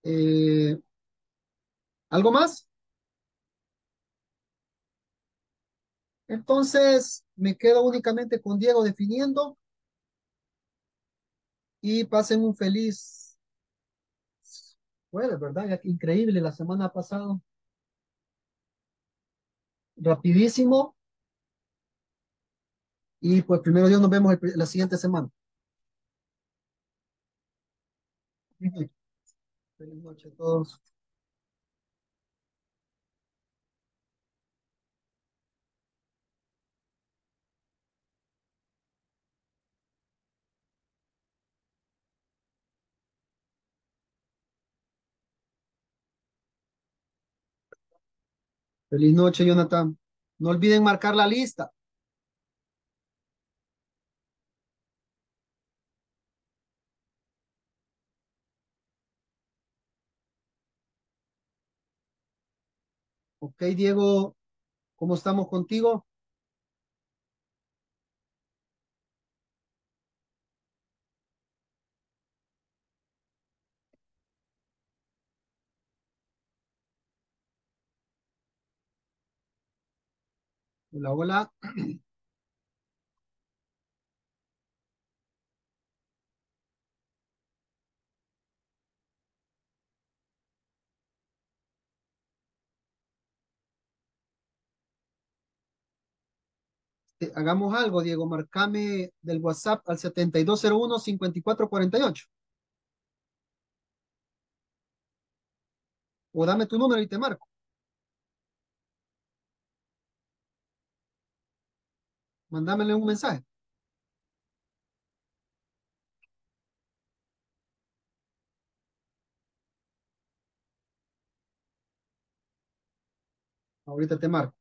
Eh, ¿Algo más? Entonces, me quedo únicamente con Diego definiendo y pasen un feliz jueves, ¿verdad? Ya que increíble, la semana pasada, rapidísimo. Y pues primero Dios nos vemos la siguiente semana. Ujú. Feliz noche a todos. Feliz noche, Jonathan. No olviden marcar la lista. Ok, Diego, ¿cómo estamos contigo? Hola, hola. Hagamos algo, Diego. Marcame del WhatsApp al 7201-5448. O dame tu número y te marco. Mándamele un mensaje. Ahorita te marco.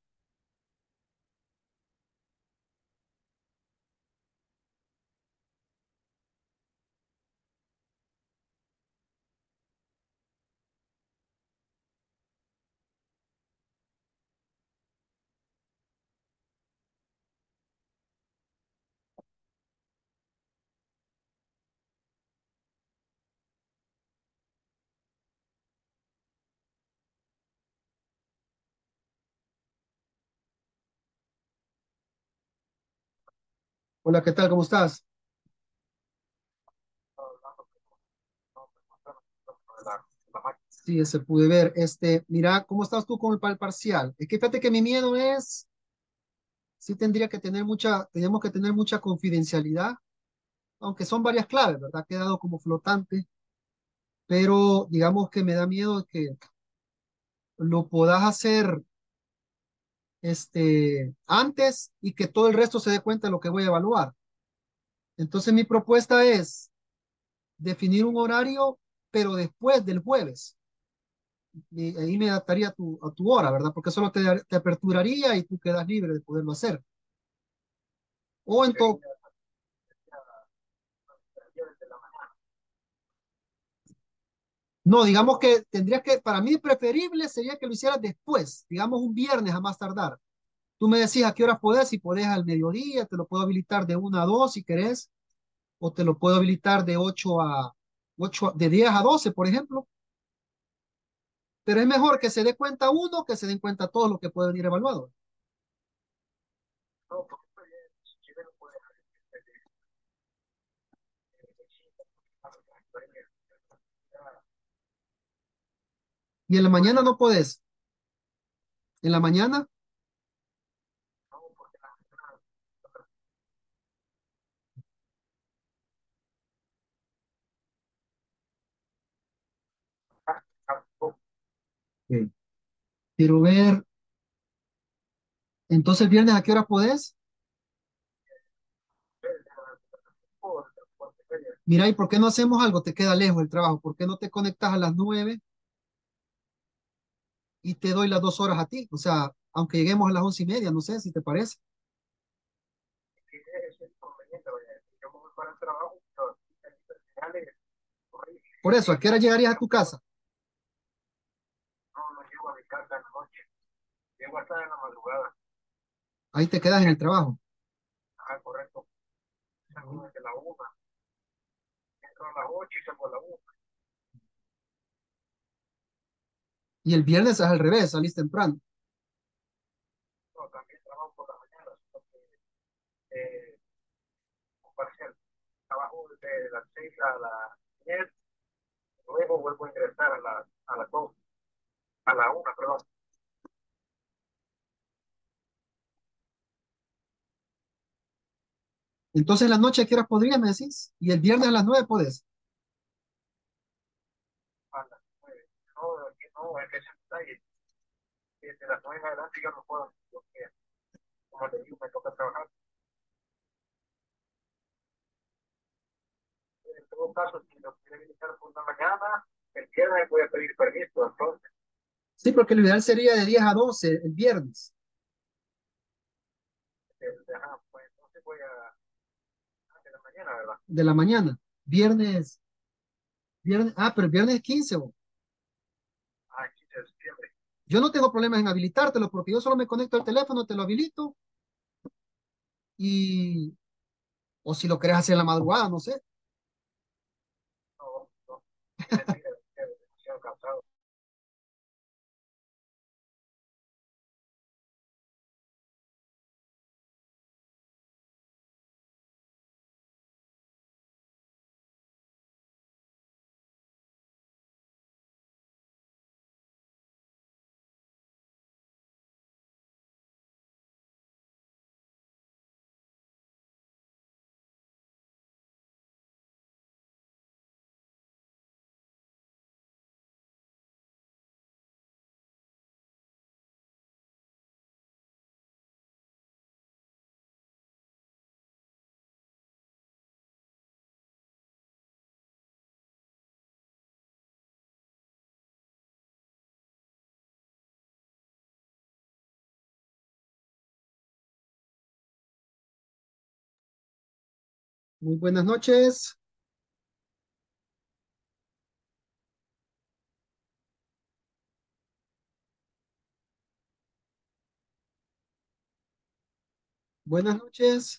Hola, ¿qué tal? ¿Cómo estás? Sí, ese pude ver. Mira, ¿cómo estás tú con el parcial? Es que fíjate que mi miedo es, sí tenemos que tener mucha confidencialidad, aunque son varias claves, ¿verdad? Ha quedado como flotante, pero digamos que me da miedo que lo puedas hacer antes y que todo el resto se dé cuenta de lo que voy a evaluar. Entonces mi propuesta es definir un horario, pero después del jueves. Y ahí me adaptaría a tu hora, ¿verdad? Porque solo te aperturaría y tú quedas libre de poderlo hacer. O en todo, no, digamos que tendrías que, para mí preferible sería que lo hicieras después, digamos un viernes a más tardar. Tú me decís a qué horas podés, si podés al mediodía, te lo puedo habilitar de 1 a 2 si querés, o te lo puedo habilitar de 8 de 10 a 12 por ejemplo. Pero es mejor que se dé cuenta uno que se den cuenta todos los que pueden venir evaluados. Y en la mañana no podés. En la mañana, ok. Quiero ver, entonces el viernes a qué hora podés. Mira, ¿y por qué no hacemos algo? Te queda lejos el trabajo. ¿Por qué no te conectas a las 9 y te doy las 2 horas a ti? O sea, aunque lleguemos a las 11:30, no sé si te parece. Por eso, ¿a qué hora llegarías a tu casa? Ahí te quedas en el trabajo. Y el viernes es al revés, salís temprano. No, también trabajo por la mañana, porque eh, un parcial. Trabajo desde las 6 a las 10, luego vuelvo a ingresar a las 2, a la una, perdón. Entonces, en la noche, ¿a qué horas podrías, me decís? Y el viernes a las 9 podés. A las 9. No, aquí no, es que ese detalle. Desde las 9 en adelante yo no puedo, porque, como le digo, me toca trabajar. En todo caso, si lo quiere visitar por la mañana, el viernes voy a pedir permiso, entonces, Sí, porque lo ideal sería de 10 a 12 el viernes ajá, pues entonces voy a la mañana, ¿verdad? de la mañana. Pero el viernes es 15. Bo. Ah, 15 de septiembre. Yo no tengo problemas en habilitártelo porque yo solo me conecto al teléfono, te lo habilito y, o si lo querés hacer en la madrugada, no sé. No, no, es mentira, estoy demasiado cansado. Muy buenas noches. Buenas noches.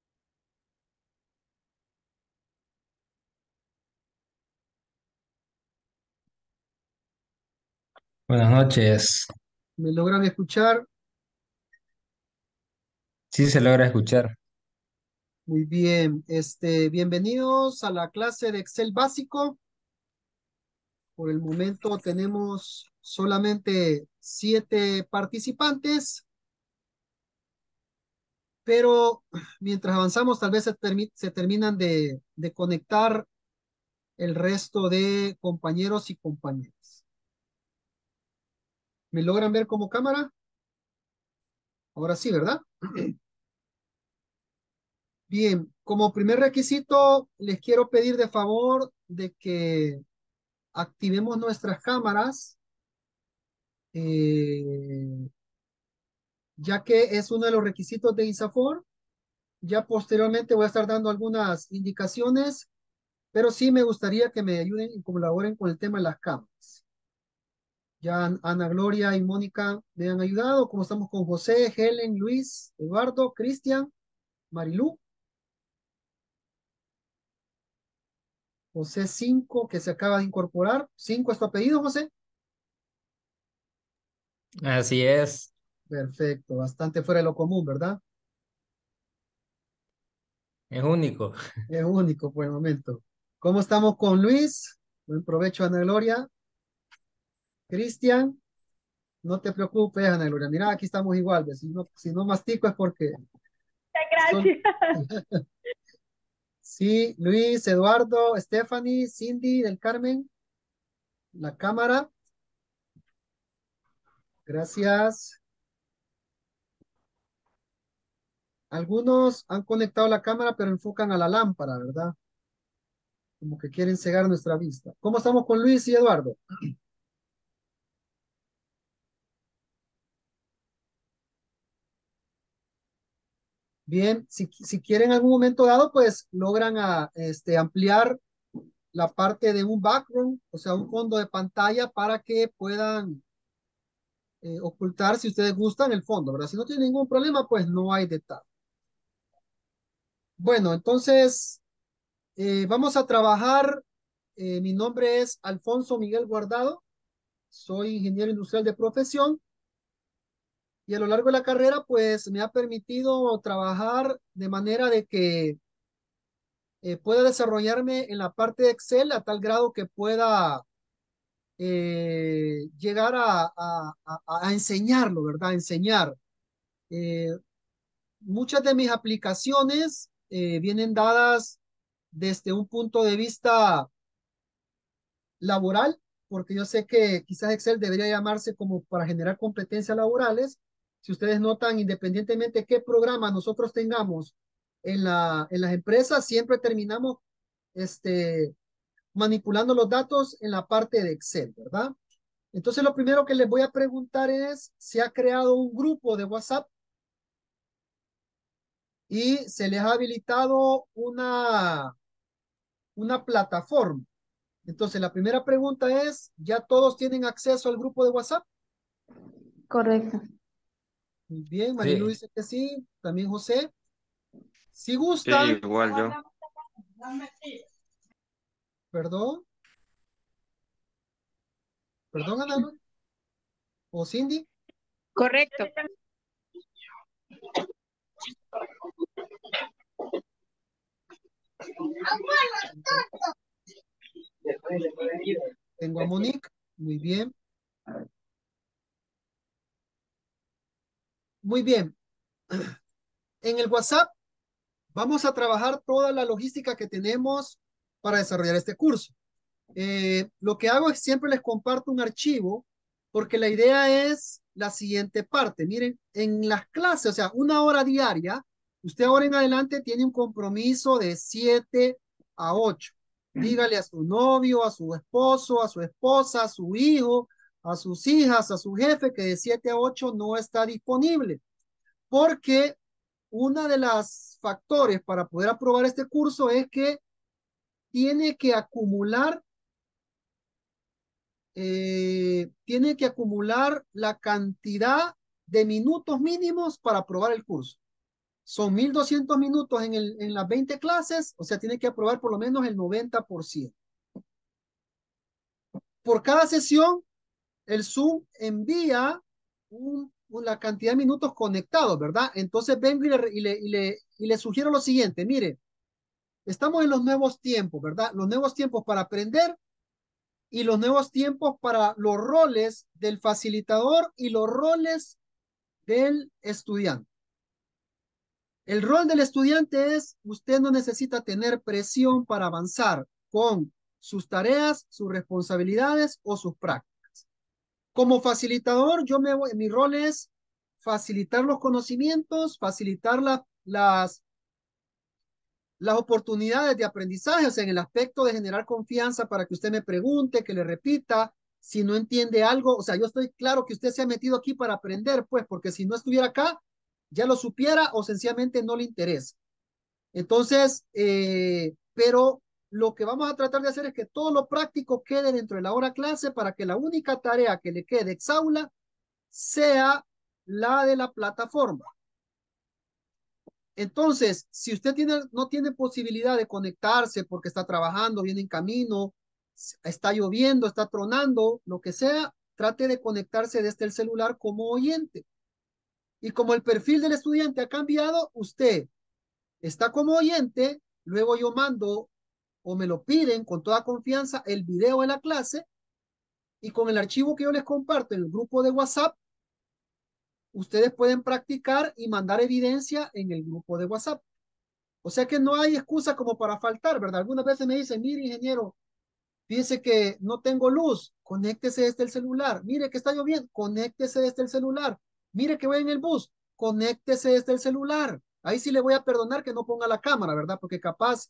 Buenas noches. ¿Me logran escuchar? Sí se logra escuchar. Muy bien. Bienvenidos a la clase de Excel básico. Por el momento tenemos solamente 7 participantes, pero mientras avanzamos tal vez se terminan de conectar el resto de compañeros y compañeras. ¿Me logran ver como cámara? Ahora sí, ¿verdad? Bien, como primer requisito, les quiero pedir de favor de que activemos nuestras cámaras, eh, ya que es uno de los requisitos de ISAFOR. Ya posteriormente voy a estar dando algunas indicaciones, pero sí me gustaría que me ayuden y colaboren con el tema de las cámaras. Ya Ana Gloria y Mónica me han ayudado, como estamos con José, Helen, Luis, Eduardo, Cristian, Marilú, José 5 que se acaba de incorporar. 5 es tu apellido, José. Así es. Perfecto, bastante fuera de lo común, ¿verdad? Es único. Es único por el momento. ¿Cómo estamos con Luis? Buen provecho, Ana Gloria. Cristian, no te preocupes, Ana Gloria. Mira, aquí estamos igual. ¿Ves? Si no mastico es porque son... Gracias. Sí, Luis, Eduardo, Stephanie, Cindy del Carmen, la cámara. Gracias. Algunos han conectado la cámara, pero enfocan a la lámpara, ¿verdad? Como que quieren cegar nuestra vista. ¿Cómo estamos con Luis y Eduardo? Bien, si quieren en algún momento dado, pues logran ampliar la parte de un background, o sea, un fondo de pantalla para que puedan ocultar, si ustedes gustan, el fondo, ¿verdad? Si no tienen ningún problema, pues no hay detalle. Bueno, entonces vamos a trabajar. Mi nombre es Alfonso Miguel Guardado. soy ingeniero industrial de profesión y a lo largo de la carrera pues me ha permitido trabajar de manera de que pueda desarrollarme en la parte de Excel a tal grado que pueda llegar a enseñarlo, ¿verdad? A enseñar. Eh, Muchas de mis aplicaciones vienen dadas desde un punto de vista laboral, porque yo sé que quizás Excel debería llamarse como para generar competencias laborales. Si ustedes notan, independientemente de qué programa nosotros tengamos en las empresas, siempre terminamos este, manipulando los datos en la parte de Excel, ¿verdad? Entonces, lo primero que les voy a preguntar es, ¿se ha creado un grupo de WhatsApp y se les ha habilitado una plataforma? Entonces, la primera pregunta es, ¿ya todos tienen acceso al grupo de WhatsApp? Correcto. Muy bien, Marilu Sí, dice que sí, también José. Si Sí, gustan, igual yo. perdón, perdón, Ana o Cindy, Correcto. tengo a Monique, muy bien, muy bien. En el WhatsApp vamos a trabajar toda la logística que tenemos para desarrollar este curso. Lo que hago es siempre les comparto un archivo porque la idea es la siguiente parte. Miren, en las clases, o sea, 1 hora diaria, usted ahora en adelante tiene un compromiso de 7 a 8. Dígale a su novio, a su esposo, a su esposa, a su hijo, a sus hijas, a su jefe que de 7 a 8 no está disponible. Porque una de las factores para poder aprobar este curso es que tiene que acumular la cantidad de minutos mínimos para aprobar el curso. Son 1200 minutos en las 20 clases, o sea, tiene que aprobar por lo menos el 90%. Por cada sesión, el Zoom envía la cantidad de minutos conectados, ¿verdad? Entonces vengo y le sugiero lo siguiente, mire, estamos en los nuevos tiempos, ¿verdad? Los nuevos tiempos para aprender y los nuevos tiempos para los roles del facilitador y los roles del estudiante. El rol del estudiante es, usted no necesita tener presión para avanzar con sus tareas, sus responsabilidades o sus prácticas. Como facilitador, mi rol es facilitar los conocimientos, facilitar las oportunidades de aprendizaje, o sea, en el aspecto de generar confianza para que usted me pregunte, que le repita, si no entiende algo, o sea, yo estoy claro que usted se ha metido aquí para aprender, pues, porque si no estuviera acá, ya lo supiera o sencillamente no le interesa. Entonces, pero lo que vamos a tratar de hacer es que todo lo práctico quede dentro de la hora clase para que la única tarea que le quede exaula sea la de la plataforma. Entonces, si usted no tiene posibilidad de conectarse porque está trabajando, viene en camino, está lloviendo, está tronando, lo que sea, trate de conectarse desde el celular como oyente. Y como el perfil del estudiante ha cambiado, usted está como oyente, luego yo mando o me lo piden con toda confianza el video de la clase y con el archivo que yo les comparto en el grupo de WhatsApp, ustedes pueden practicar y mandar evidencia en el grupo de WhatsApp. O sea que no hay excusa como para faltar, ¿verdad? Algunas veces me dicen, mire, ingeniero, fíjese que no tengo luz, conéctese desde el celular. Mire que está lloviendo, conéctese desde el celular. Mire que voy en el bus, conéctese desde el celular. Ahí sí le voy a perdonar que no ponga la cámara, ¿verdad? Porque capaz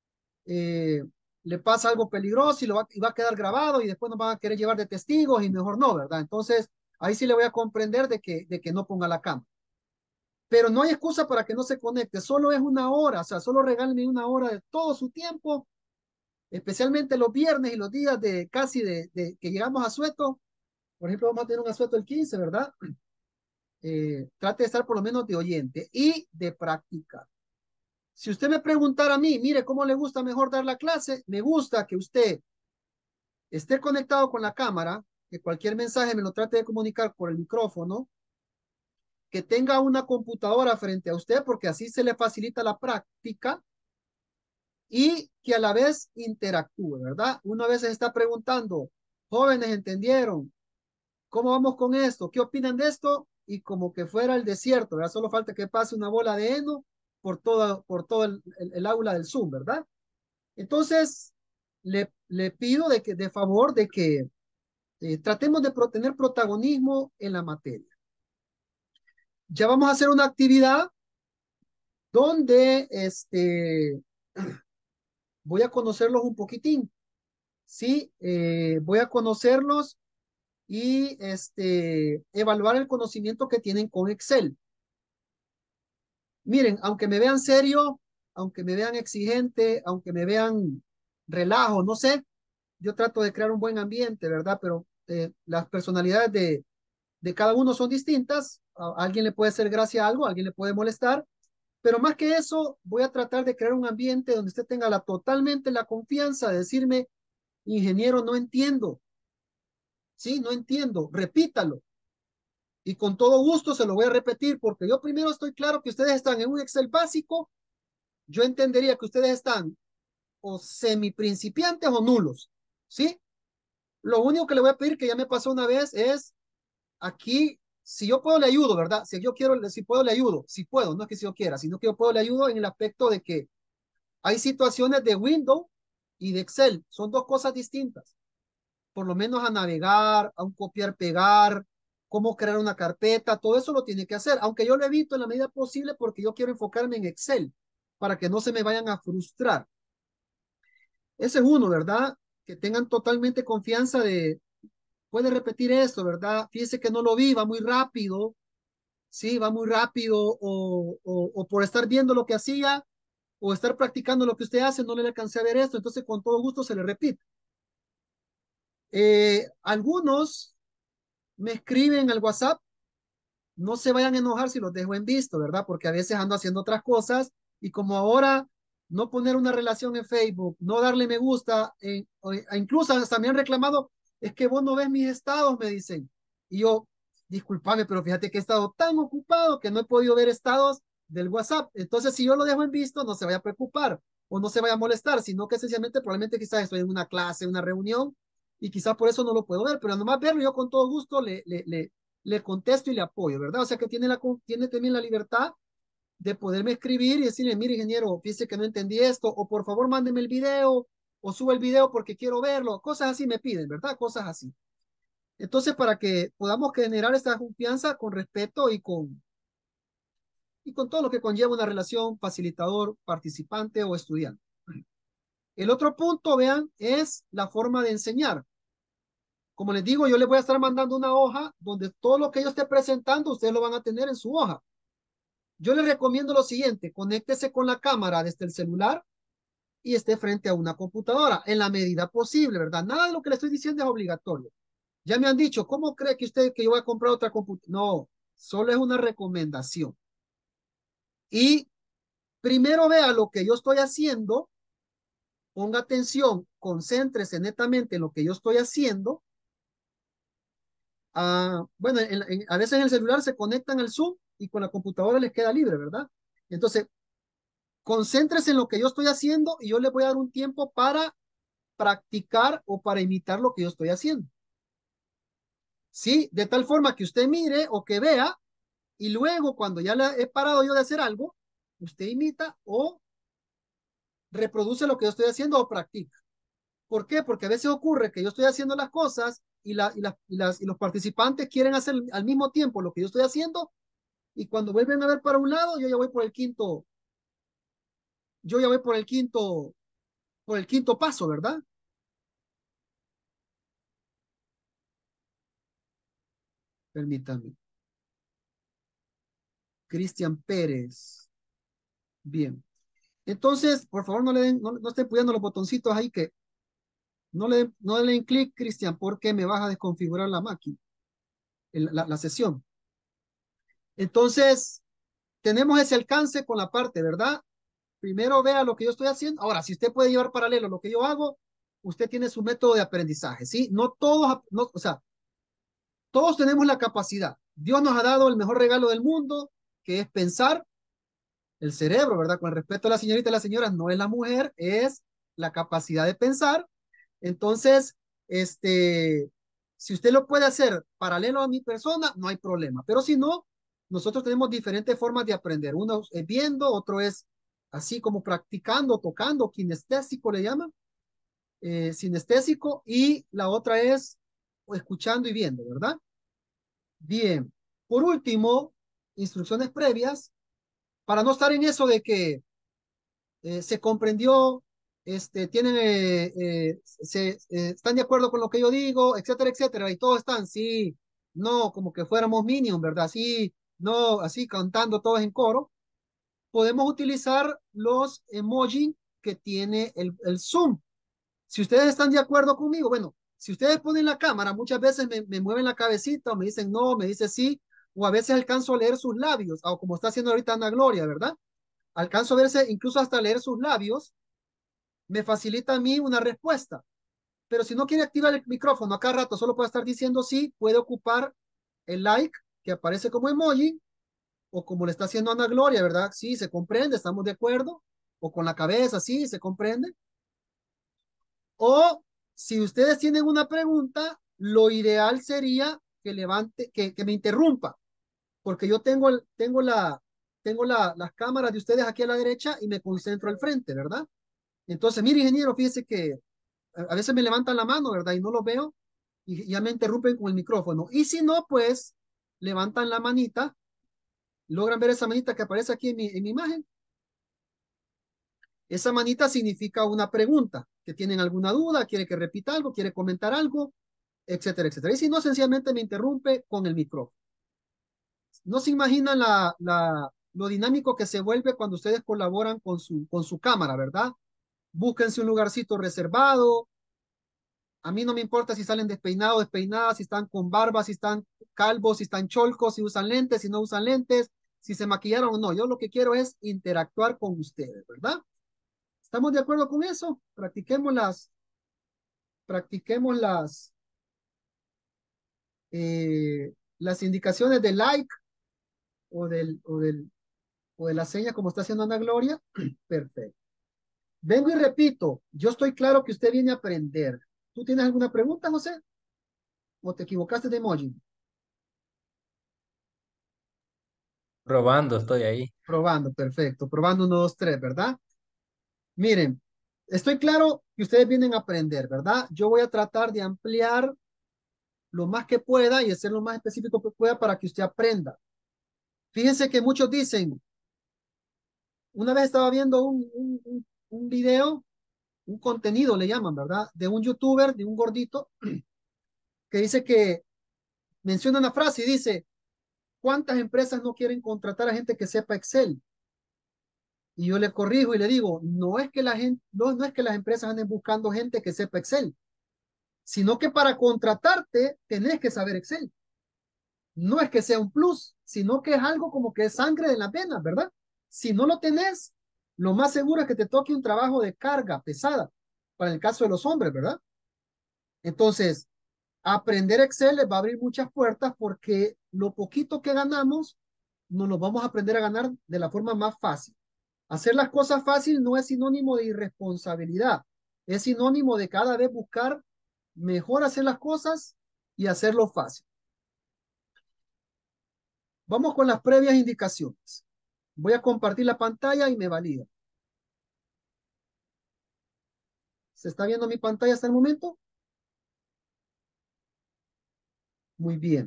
le pasa algo peligroso y va a quedar grabado y después nos van a querer llevar de testigos y mejor no, ¿verdad? Entonces, ahí sí le voy a comprender de que no ponga la cámara. Pero no hay excusa para que no se conecte, solo es 1 hora, o sea, solo regálenme 1 hora de todo su tiempo, especialmente los viernes y los días de casi de que llegamos a Sueto. Por ejemplo, vamos a tener un asueto el 15, ¿verdad? Trate de estar por lo menos de oyente y de práctica. Si usted me preguntara a mí, mire, ¿cómo le gusta mejor dar la clase? Me gusta que usted esté conectado con la cámara, que cualquier mensaje me lo trate de comunicar por el micrófono, que tenga una computadora frente a usted, porque así se le facilita la práctica y que a la vez interactúe, ¿verdad? Uno a veces está preguntando, jóvenes, ¿entendieron? ¿Cómo vamos con esto? ¿Qué opinan de esto? Y como que fuera el desierto, ¿verdad? Solo falta que pase una bola de heno por todo el aula del Zoom, ¿verdad? Entonces, le pido de favor de que tratemos de tener protagonismo en la materia. Ya vamos a hacer una actividad donde voy a conocerlos un poquitín, ¿sí? Voy a conocerlos y evaluar el conocimiento que tienen con Excel. Miren, aunque me vean serio, aunque me vean exigente, aunque me vean relajo, no sé, yo trato de crear un buen ambiente, ¿verdad? Pero las personalidades de cada uno son distintas. A alguien le puede hacer gracia algo, a alguien le puede molestar, pero más que eso, voy a tratar de crear un ambiente donde usted tenga totalmente la confianza de decirme, ingeniero, no entiendo. Sí, no entiendo, repítalo. Y con todo gusto se lo voy a repetir porque yo primero estoy claro que ustedes están en un Excel básico. Yo entendería que ustedes están o semi principiantes o nulos. ¿Sí? Lo único que le voy a pedir, que ya me pasó una vez, es aquí, si yo puedo le ayudo, ¿verdad? Si yo quiero, si puedo le ayudo, si puedo, no es que si yo quiera, sino que yo puedo le ayudo en el aspecto de que hay situaciones de Windows y de Excel, son dos cosas distintas. Por lo menos a navegar, a un copiar, pegar, cómo crear una carpeta, todo eso lo tiene que hacer, aunque yo lo evito en la medida posible porque yo quiero enfocarme en Excel para que no se me vayan a frustrar. Ese es uno, ¿verdad? Que tengan totalmente confianza de, puede repetir esto, ¿verdad? Fíjese que no lo vi, va muy rápido, sí, va muy rápido, o por estar viendo lo que hacía, o estar practicando lo que usted hace, no le alcancé a ver esto, entonces con todo gusto se le repite. Algunos me escriben al WhatsApp, no se vayan a enojar si los dejo en visto, ¿verdad? Porque a veces ando haciendo otras cosas y como ahora no poner una relación en Facebook, no darle me gusta, incluso hasta me han reclamado, es que vos no ves mis estados, me dicen. Y yo, discúlpame, pero fíjate que he estado tan ocupado que no he podido ver estados del WhatsApp. Entonces, si yo lo dejo en visto, no se vaya a preocupar o no se vaya a molestar, sino que sencillamente probablemente quizás estoy en una clase, una reunión y quizás por eso no lo puedo ver, pero nomás verlo yo con todo gusto le contesto y le apoyo, ¿verdad? O sea que tiene también la libertad de poderme escribir y decirle, mire, ingeniero, fíjese que no entendí esto, o por favor mándeme el video, o suba el video porque quiero verlo, cosas así me piden, ¿verdad? Cosas así. Entonces, para que podamos generar esta confianza con respeto y con todo lo que conlleva una relación facilitador, participante o estudiante. El otro punto, vean, es la forma de enseñar. Como les digo, yo les voy a estar mandando una hoja donde todo lo que yo esté presentando, ustedes lo van a tener en su hoja. Yo les recomiendo lo siguiente, conéctese con la cámara desde el celular y esté frente a una computadora en la medida posible, ¿verdad? Nada de lo que le estoy diciendo es obligatorio. Ya me han dicho, ¿cómo cree que usted que yo voy a comprar otra computadora? No, solo es una recomendación. Y primero vea lo que yo estoy haciendo, ponga atención, concéntrese netamente en lo que yo estoy haciendo. Bueno, a veces en el celular se conectan al Zoom y con la computadora les queda libre, ¿verdad? Entonces, concéntrese en lo que yo estoy haciendo y yo le voy a dar un tiempo para practicar o para imitar lo que yo estoy haciendo. ¿Sí? De tal forma que usted mire o que vea y luego cuando ya le he parado yo de hacer algo, usted imita o reproduce lo que yo estoy haciendo o practica. ¿Por qué? Porque a veces ocurre que yo estoy haciendo las cosas y los participantes quieren hacer al mismo tiempo lo que yo estoy haciendo y cuando vuelven a ver para un lado, yo ya voy por el quinto, yo ya voy por el quinto paso, ¿verdad? Permítame. Cristian Pérez. Bien. Entonces, por favor, no estén puyando los botoncitos ahí que no le den clic, Cristian, porque me vas a desconfigurar la máquina, la sesión. Entonces, tenemos ese alcance con la parte, ¿verdad? Primero vea lo que yo estoy haciendo. Ahora, si usted puede llevar paralelo lo que yo hago, usted tiene su método de aprendizaje, ¿sí? No todos, no, o sea, Todos tenemos la capacidad. Dios nos ha dado el mejor regalo del mundo, que es pensar, el cerebro, ¿verdad? Con el respeto a la señorita y las señoras, no es la mujer, es la capacidad de pensar. Entonces, si usted lo puede hacer paralelo a mi persona, no hay problema. Pero si no, nosotros tenemos diferentes formas de aprender. Uno es viendo, otro es así como practicando, tocando, kinestésico le llaman, sinestésico, y la otra es escuchando y viendo, ¿verdad? Bien. Por último, instrucciones previas, para no estar en eso de que se comprendió, tienen, están de acuerdo con lo que yo digo, etcétera, etcétera, y todos están, sí, no, como que fuéramos Minions, ¿verdad? Sí, no, así cantando todos en coro. Podemos utilizar los emojis que tiene el Zoom. Si ustedes están de acuerdo conmigo, bueno, si ustedes ponen la cámara, muchas veces me mueven la cabecita o me dicen no, me dice sí, o a veces alcanzo a leer sus labios, o como está haciendo ahorita Ana Gloria, ¿verdad? Alcanzo a verse, incluso hasta leer sus labios, me facilita a mí una respuesta. Pero si no quiere activar el micrófono a cada rato, solo puede estar diciendo sí, puede ocupar el like que aparece como emoji, o como le está haciendo Ana Gloria, ¿verdad? Sí, se comprende, estamos de acuerdo, o con la cabeza, sí, se comprende. O si ustedes tienen una pregunta, lo ideal sería que levante, que me interrumpa, porque yo tengo las cámaras de ustedes aquí a la derecha y me concentro al frente, ¿verdad? Entonces, mire, ingeniero, fíjese que a veces me levantan la mano, ¿verdad? Y no lo veo y ya me interrumpen con el micrófono. Y si no, pues levantan la manita, logran ver esa manita que aparece aquí en mi imagen. Esa manita significa una pregunta, que tienen alguna duda, quiere que repita algo, quiere comentar algo, etcétera, etcétera. Y si no, sencillamente me interrumpe con el micrófono. No se imaginan lo dinámico que se vuelve cuando ustedes colaboran con su cámara, ¿verdad? Búsquense un lugarcito reservado. A mí no me importa si salen despeinados, despeinadas, si están con barba, si están calvos, si están cholcos, si usan lentes, si no usan lentes, si se maquillaron o no. Yo lo que quiero es interactuar con ustedes, ¿verdad? ¿Estamos de acuerdo con eso? Practiquemos las indicaciones de like o de la seña como está haciendo Ana Gloria. Perfecto. Vengo y repito, yo estoy claro que usted viene a aprender. ¿Tú tienes alguna pregunta, José? ¿O te equivocaste de emoji? Probando, estoy ahí. Probando, perfecto. Probando uno, dos, tres, ¿verdad? Miren, estoy claro que ustedes vienen a aprender, ¿verdad? Yo voy a tratar de ampliar lo más que pueda y hacer lo más específico que pueda para que usted aprenda. Fíjense que muchos dicen, una vez estaba viendo un video, un contenido le llaman, ¿verdad? De un youtuber, de un gordito, que dice que menciona una frase y dice, ¿cuántas empresas no quieren contratar a gente que sepa Excel? Y yo le corrijo y le digo, no es que la gente, no es que las empresas anden buscando gente que sepa Excel, sino que para contratarte tenés que saber Excel. No es que sea un plus, sino que es algo como que es sangre de las venas, ¿verdad? Si no lo tenés, lo más seguro es que te toque un trabajo de carga pesada, para el caso de los hombres, ¿verdad? Entonces, aprender Excel les va a abrir muchas puertas porque lo poquito que ganamos, nos lo vamos a aprender a ganar de la forma más fácil. Hacer las cosas fácil no es sinónimo de irresponsabilidad, es sinónimo de cada vez buscar mejor hacer las cosas y hacerlo fácil. Vamos con las previas indicaciones. Voy a compartir la pantalla y me valida. ¿Se está viendo mi pantalla hasta el momento? Muy bien.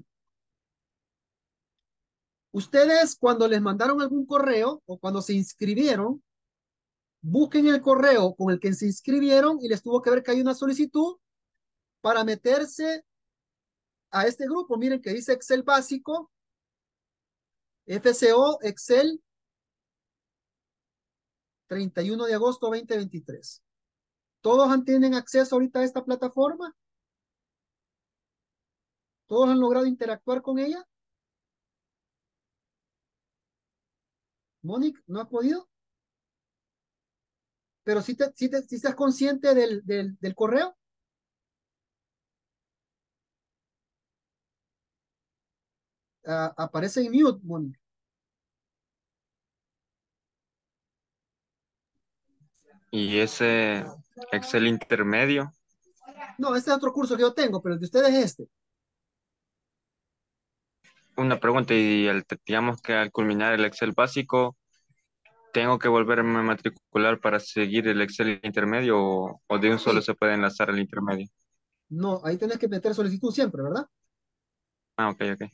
Ustedes cuando les mandaron algún correo o cuando se inscribieron, busquen el correo con el que se inscribieron y les tuvo que ver que hay una solicitud para meterse a este grupo. Miren que dice Excel básico, FCO, Excel, 31 de agosto 2023. ¿Todos tienen acceso ahorita a esta plataforma? ¿Todos han logrado interactuar con ella? Mónica, ¿no ha podido? Pero si estás consciente del correo. aparece en mute, Mónica. Y ese Excel intermedio, No, este es otro curso que yo tengo, pero el de ustedes es este. una pregunta, y digamos que al culminar el Excel básico, ¿tengo que volverme a matricular para seguir el Excel intermedio o de un solo Sí, se puede enlazar el intermedio? no, ahí tenés que meter solicitud siempre, ¿verdad? Ah, ok, ok.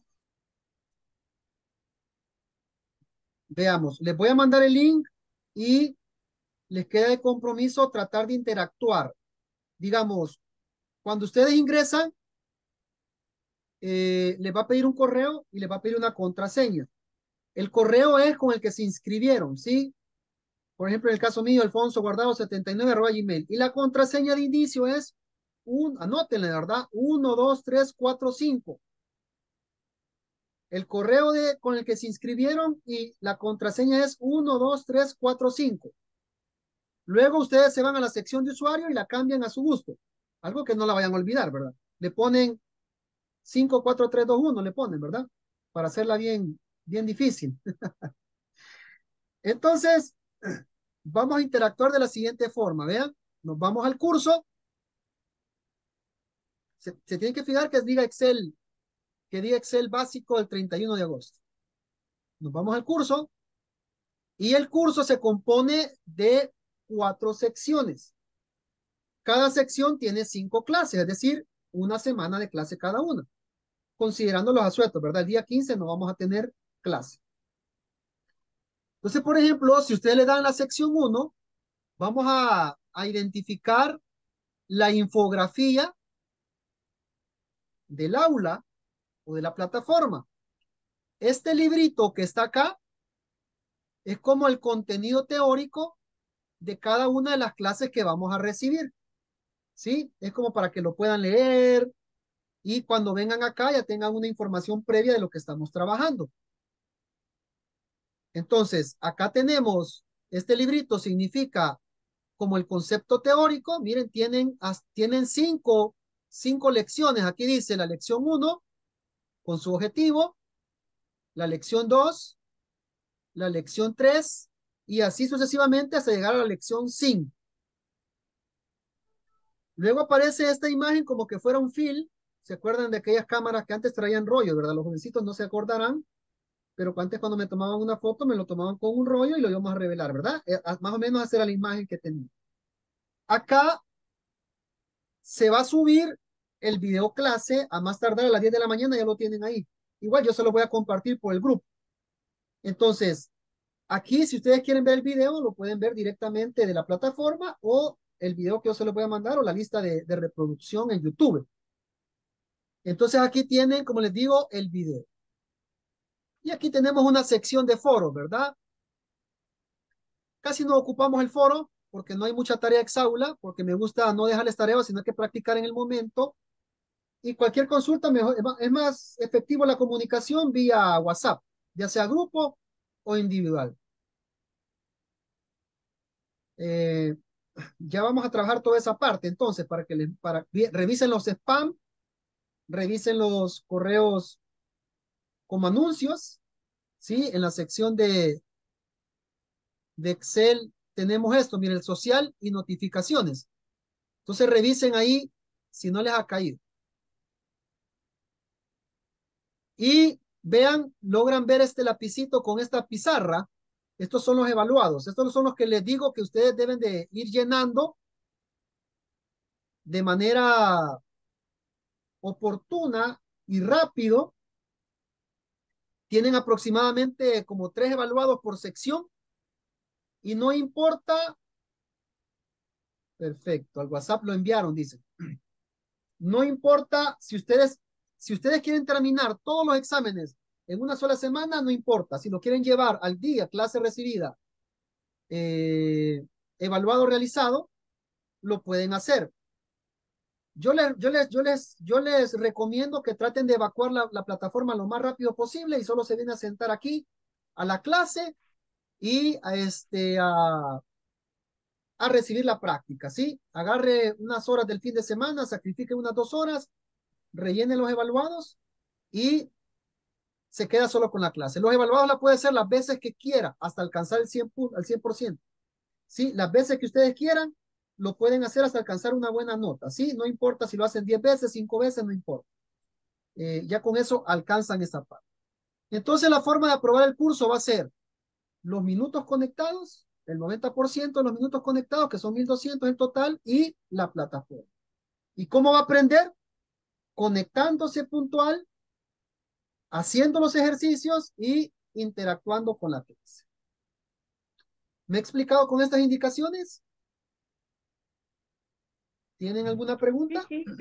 Veamos, les voy a mandar el link y les queda de compromiso tratar de interactuar. Digamos, cuando ustedes ingresan, les va a pedir un correo y les va a pedir una contraseña. El correo es con el que se inscribieron, ¿sí? Por ejemplo, en el caso mío, Alfonso Guardado 79 @gmail. Y la contraseña de inicio es anótenle, ¿verdad? 1, 2, 3, 4, 5. El correo con el que se inscribieron y la contraseña es 1, 2, 3, 4, 5. Luego ustedes se van a la sección de usuario y la cambian a su gusto. Algo que no la vayan a olvidar, ¿verdad? Le ponen 5, 4, 3, 2, 1, le ponen, ¿verdad? Para hacerla bien, bien difícil. Entonces, vamos a interactuar de la siguiente forma, vean. Nos vamos al curso. Se tiene que fijar que diga Excel básico del 31 de agosto. Nos vamos al curso y el curso se compone de 4 secciones. Cada sección tiene 5 clases, es decir, una semana de clase cada una, considerando los asuetos, ¿verdad? El día 15 no vamos a tener clase. Entonces, por ejemplo, si ustedes le dan la sección 1, vamos a identificar la infografía del aula o de la plataforma. Este librito que está acá es como el contenido teórico de cada una de las clases que vamos a recibir, ¿sí? Es como para que lo puedan leer y cuando vengan acá ya tengan una información previa de lo que estamos trabajando. Entonces, acá tenemos, este librito significa como el concepto teórico, miren, tienen cinco lecciones. Aquí dice la lección 1 con su objetivo, la lección 2, la lección 3 y así sucesivamente hasta llegar a la lección 5. Luego aparece esta imagen como que fuera un film. ¿Se acuerdan de aquellas cámaras que antes traían rollo, verdad? Los jovencitos no se acordarán, pero antes cuando me tomaban una foto me lo tomaban con un rollo y lo íbamos a revelar, ¿verdad? Más o menos esa era la imagen que tenía. Acá se va a subir el video clase a más tardar a las 10 de la mañana, ya lo tienen ahí. Igual yo se lo voy a compartir por el grupo. Entonces, aquí si ustedes quieren ver el video, lo pueden ver directamente de la plataforma o el video que yo se los voy a mandar o la lista de reproducción en YouTube. Entonces aquí tienen, como les digo, el video. Y aquí tenemos una sección de foros, ¿verdad? Casi no ocupamos el foro porque no hay mucha tarea exaula, porque me gusta no dejarles tareas, sino que practicar en el momento. Y cualquier consulta, mejor, es más efectivo la comunicación vía WhatsApp, ya sea grupo o individual. Eh, ya vamos a trabajar toda esa parte, entonces, revisen los spam, revisen los correos como anuncios, ¿sí? En la sección de Excel tenemos esto, miren, el social y notificaciones. Entonces revisen ahí si no les ha caído. Y vean, logran ver este lapicito con esta pizarra. Estos son los evaluados. Estos son los que les digo que ustedes deben de ir llenando de manera oportuna y rápido. Tienen aproximadamente como 3 evaluados por sección y no importa. Perfecto, al WhatsApp lo enviaron, dice. No importa si ustedes quieren terminar todos los exámenes en una sola semana, no importa. Si lo quieren llevar al día, clase recibida, evaluado realizado, lo pueden hacer. Yo les recomiendo que traten de evacuar la plataforma lo más rápido posible y solo se viene a sentar aquí a la clase y a recibir la práctica, ¿sí? Agarre unas horas del fin de semana, sacrifique unas 2 horas, rellene los evaluados y se queda solo con la clase. Los evaluados la puede hacer las veces que quiera hasta alcanzar el 100%. ¿Sí? Las veces que ustedes quieran, lo pueden hacer hasta alcanzar una buena nota. ¿Sí? No importa si lo hacen 10 veces, 5 veces, no importa. Ya con eso alcanzan esa parte. Entonces la forma de aprobar el curso va a ser los minutos conectados, el 90% de los minutos conectados, que son 1200 en total, y la plataforma. ¿Y cómo va a aprender? Conectándose puntual, haciendo los ejercicios y interactuando con la clase. ¿Me he explicado con estas indicaciones? ¿Tienen alguna Sí, pregunta? sí,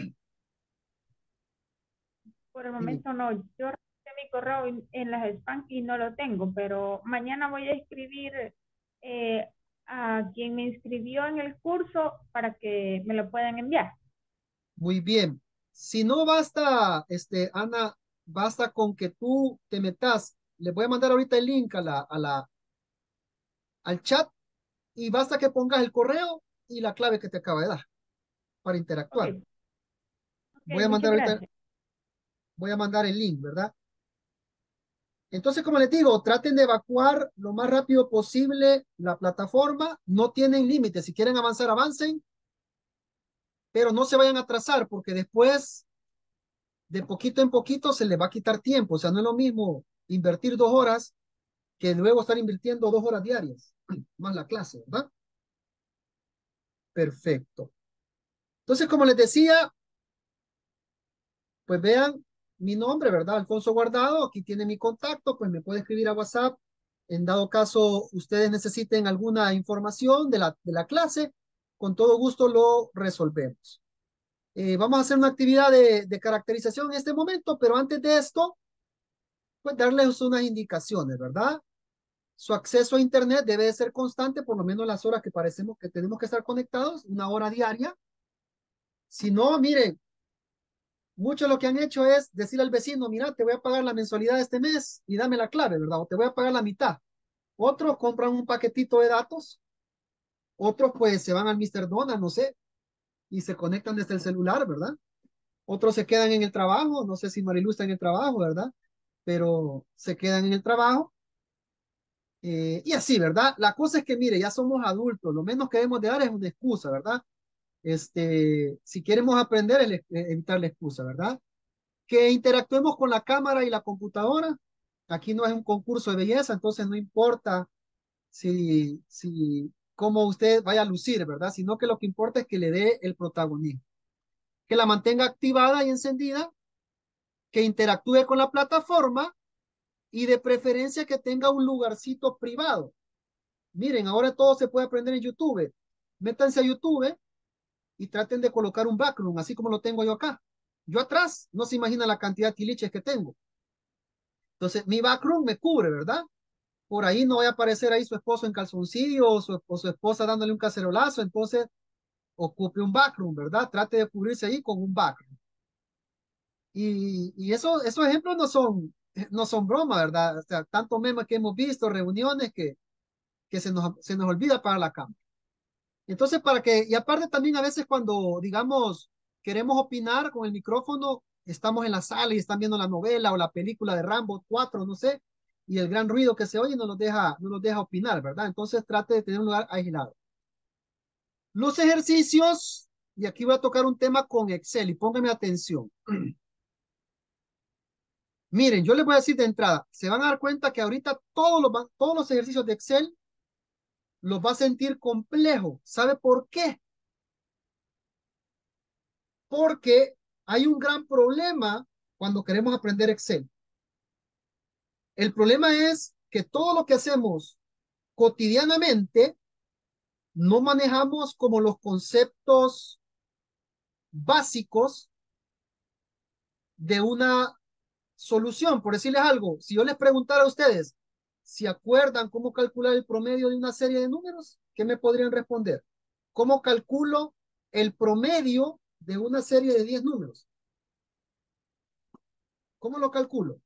por el Sí. momento no. Yo revisé mi correo en las spam y no lo tengo, pero mañana voy a escribir eh, a quien me inscribió en el curso para que me lo puedan enviar. Muy bien. Si no basta, Ana, basta con que tú te metas. Le voy a mandar ahorita el link al chat y basta que pongas el correo y la clave que te acaba de dar para Ok, interactuar. Voy ok, a mandar muchas ahorita, gracias. voy a mandar el link, ¿verdad? Entonces, como les digo, traten de evacuar lo más rápido posible la plataforma. No tienen límite. Si quieren avanzar, avancen, pero no se vayan a atrasar porque después, de poquito en poquito, se les va a quitar tiempo. O sea, no es lo mismo invertir 2 horas que luego estar invirtiendo 2 horas diarias, más la clase, ¿verdad? Perfecto. Entonces, como les decía, pues vean mi nombre, ¿verdad? Alfonso Guardado, aquí tiene mi contacto, pues me puede escribir a WhatsApp. En dado caso ustedes necesiten alguna información de la clase, con todo gusto lo resolvemos. Vamos a hacer una actividad de caracterización en este momento, pero antes de esto, pues darles unas indicaciones, ¿verdad? Su acceso a Internet debe de ser constante, por lo menos las horas que parecemos que tenemos que estar conectados, 1 hora diaria. Si no, miren, muchos lo que han hecho es decirle al vecino, mira, te voy a pagar la mensualidad de este mes y dame la clave, ¿verdad? O te voy a pagar la mitad. Otros compran un paquetito de datos, otros pues se van al Mr. Donald, no sé, y se conectan desde el celular, ¿verdad? Otros se quedan en el trabajo, no sé si Marilu está en el trabajo, ¿verdad? Pero se quedan en el trabajo. Y así, ¿verdad? La cosa es que, mire, ya somos adultos, lo menos que debemos de dar es una excusa, ¿verdad? Si queremos aprender, evitar la excusa, ¿verdad? Que interactuemos con la cámara y la computadora. Aquí no es un concurso de belleza, entonces no importa cómo usted vaya a lucir, ¿verdad? Sino que lo que importa es que le dé el protagonismo. Que la mantenga activada y encendida, que interactúe con la plataforma y de preferencia que tenga un lugarcito privado. Miren, ahora todo se puede aprender en YouTube. Métanse a YouTube y traten de colocar un background, así como lo tengo yo acá. Yo atrás, no se imagina la cantidad de tiliches que tengo. Entonces, mi background me cubre, ¿verdad? Por ahí no va a aparecer ahí su esposo en calzoncillo o su esposa dándole un cacerolazo, entonces ocupe un background, ¿verdad? Trate de cubrirse ahí con un background. Y esos ejemplos no son broma, ¿verdad? O sea, tantos memes que hemos visto, reuniones que se nos olvida para la cámara. Entonces, y aparte también a veces cuando, digamos, queremos opinar con el micrófono, estamos en la sala y están viendo la novela o la película de Rambo 4, no sé, y el gran ruido que se oye no nos deja opinar, ¿verdad? Entonces trate de tener un lugar aislado. Los ejercicios, y aquí voy a tocar un tema con Excel y pónganme atención. Miren, yo les voy a decir de entrada, se van a dar cuenta que ahorita todos los ejercicios de Excel los va a sentir complejo. ¿Sabe por qué? Porque hay un gran problema cuando queremos aprender Excel. El problema es que todo lo que hacemos cotidianamente no manejamos como los conceptos básicos de una solución. Por decirles algo, si yo les preguntara a ustedes, ¿se acuerdan cómo calcular el promedio de una serie de números? ¿Qué me podrían responder? ¿Cómo calculo el promedio de una serie de 10 números? ¿Cómo lo calculo?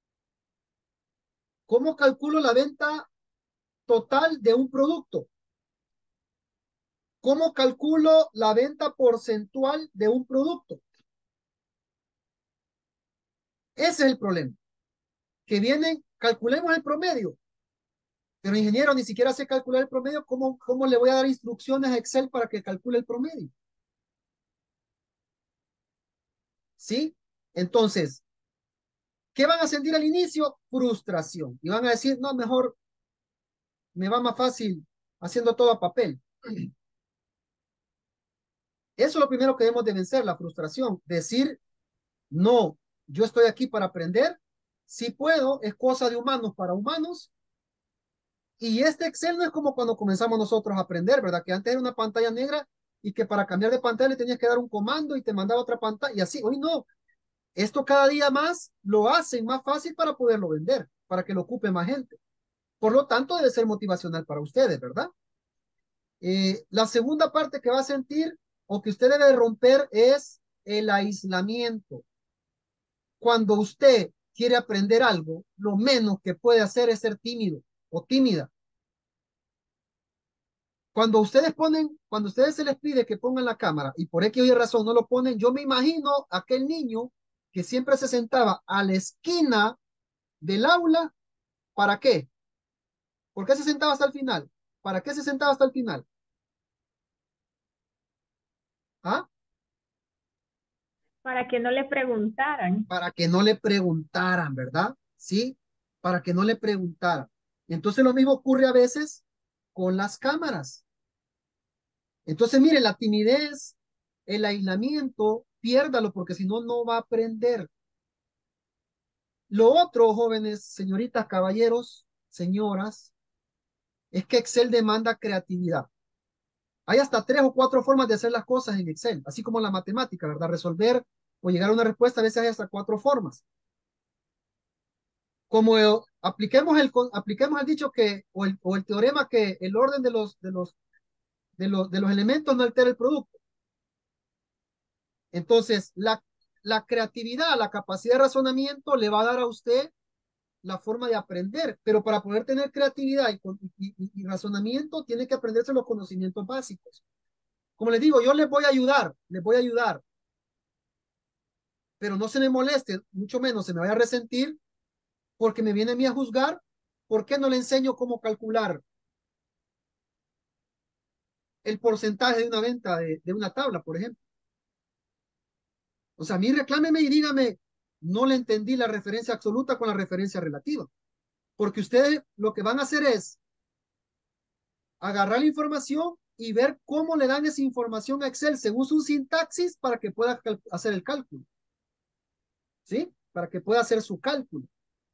¿Cómo calculo la venta total de un producto? ¿Cómo calculo la venta porcentual de un producto? Ese es el problema. que vienen, calculemos el promedio. Pero ingeniero, ni siquiera sé calcular el promedio. ¿Cómo le voy a dar instrucciones a Excel para que calcule el promedio? ¿Sí? Entonces, ¿qué van a sentir al inicio? Frustración. Y van a decir, no, mejor me va más fácil haciendo todo a papel. Eso es lo primero que debemos de vencer, la frustración. Decir, no, yo estoy aquí para aprender. Si puedo, es cosa de humanos para humanos. Y este Excel no es como cuando comenzamos nosotros a aprender, ¿verdad? Que antes era una pantalla negra y que para cambiar de pantalla le tenías que dar un comando y te mandaba otra pantalla y así. Hoy no. Esto cada día más lo hacen más fácil para poderlo vender, para que lo ocupe más gente. Por lo tanto, debe ser motivacional para ustedes, ¿verdad? La segunda parte que va a sentir o que usted debe romper es el aislamiento. Cuando usted quiere aprender algo, lo menos que puede hacer es ser tímido o tímida. Cuando ustedes se les pide que pongan la cámara y por X o Y razón no lo ponen, yo me imagino aquel niño que siempre se sentaba a la esquina del aula. ¿Para qué? ¿Por qué se sentaba hasta el final? ¿Para qué se sentaba hasta el final? ¿Ah? Para que no le preguntaran. Para que no le preguntaran, ¿verdad? ¿Sí? Para que no le preguntaran. Entonces lo mismo ocurre a veces con las cámaras. Entonces, mire, la timidez, el aislamiento, piérdalo porque si no, no va a aprender. Lo otro, jóvenes, señoritas, caballeros, señoras, es que Excel demanda creatividad. Hay hasta 3 o 4 formas de hacer las cosas en Excel, así como la matemática, ¿verdad? Resolver o llegar a una respuesta, a veces hay hasta 4 formas. Como apliquemos el dicho que, o el teorema que el orden de los elementos no altera el producto. Entonces, la creatividad, la capacidad de razonamiento le va a dar a usted la forma de aprender, pero para poder tener creatividad y razonamiento, tiene que aprenderse los conocimientos básicos. Como les digo, yo les voy a ayudar, pero no se me moleste, mucho menos se me vaya a resentir porque me viene a mí a juzgar. ¿Por qué no le enseño cómo calcular el porcentaje de una venta de una tabla, por ejemplo? O sea, a mí reclámeme y dígame, no le entendí la referencia absoluta con la referencia relativa, porque ustedes lo que van a hacer es agarrar la información y ver cómo le dan esa información a Excel según su sintaxis para que pueda hacer el cálculo. ¿Sí? Para que pueda hacer su cálculo.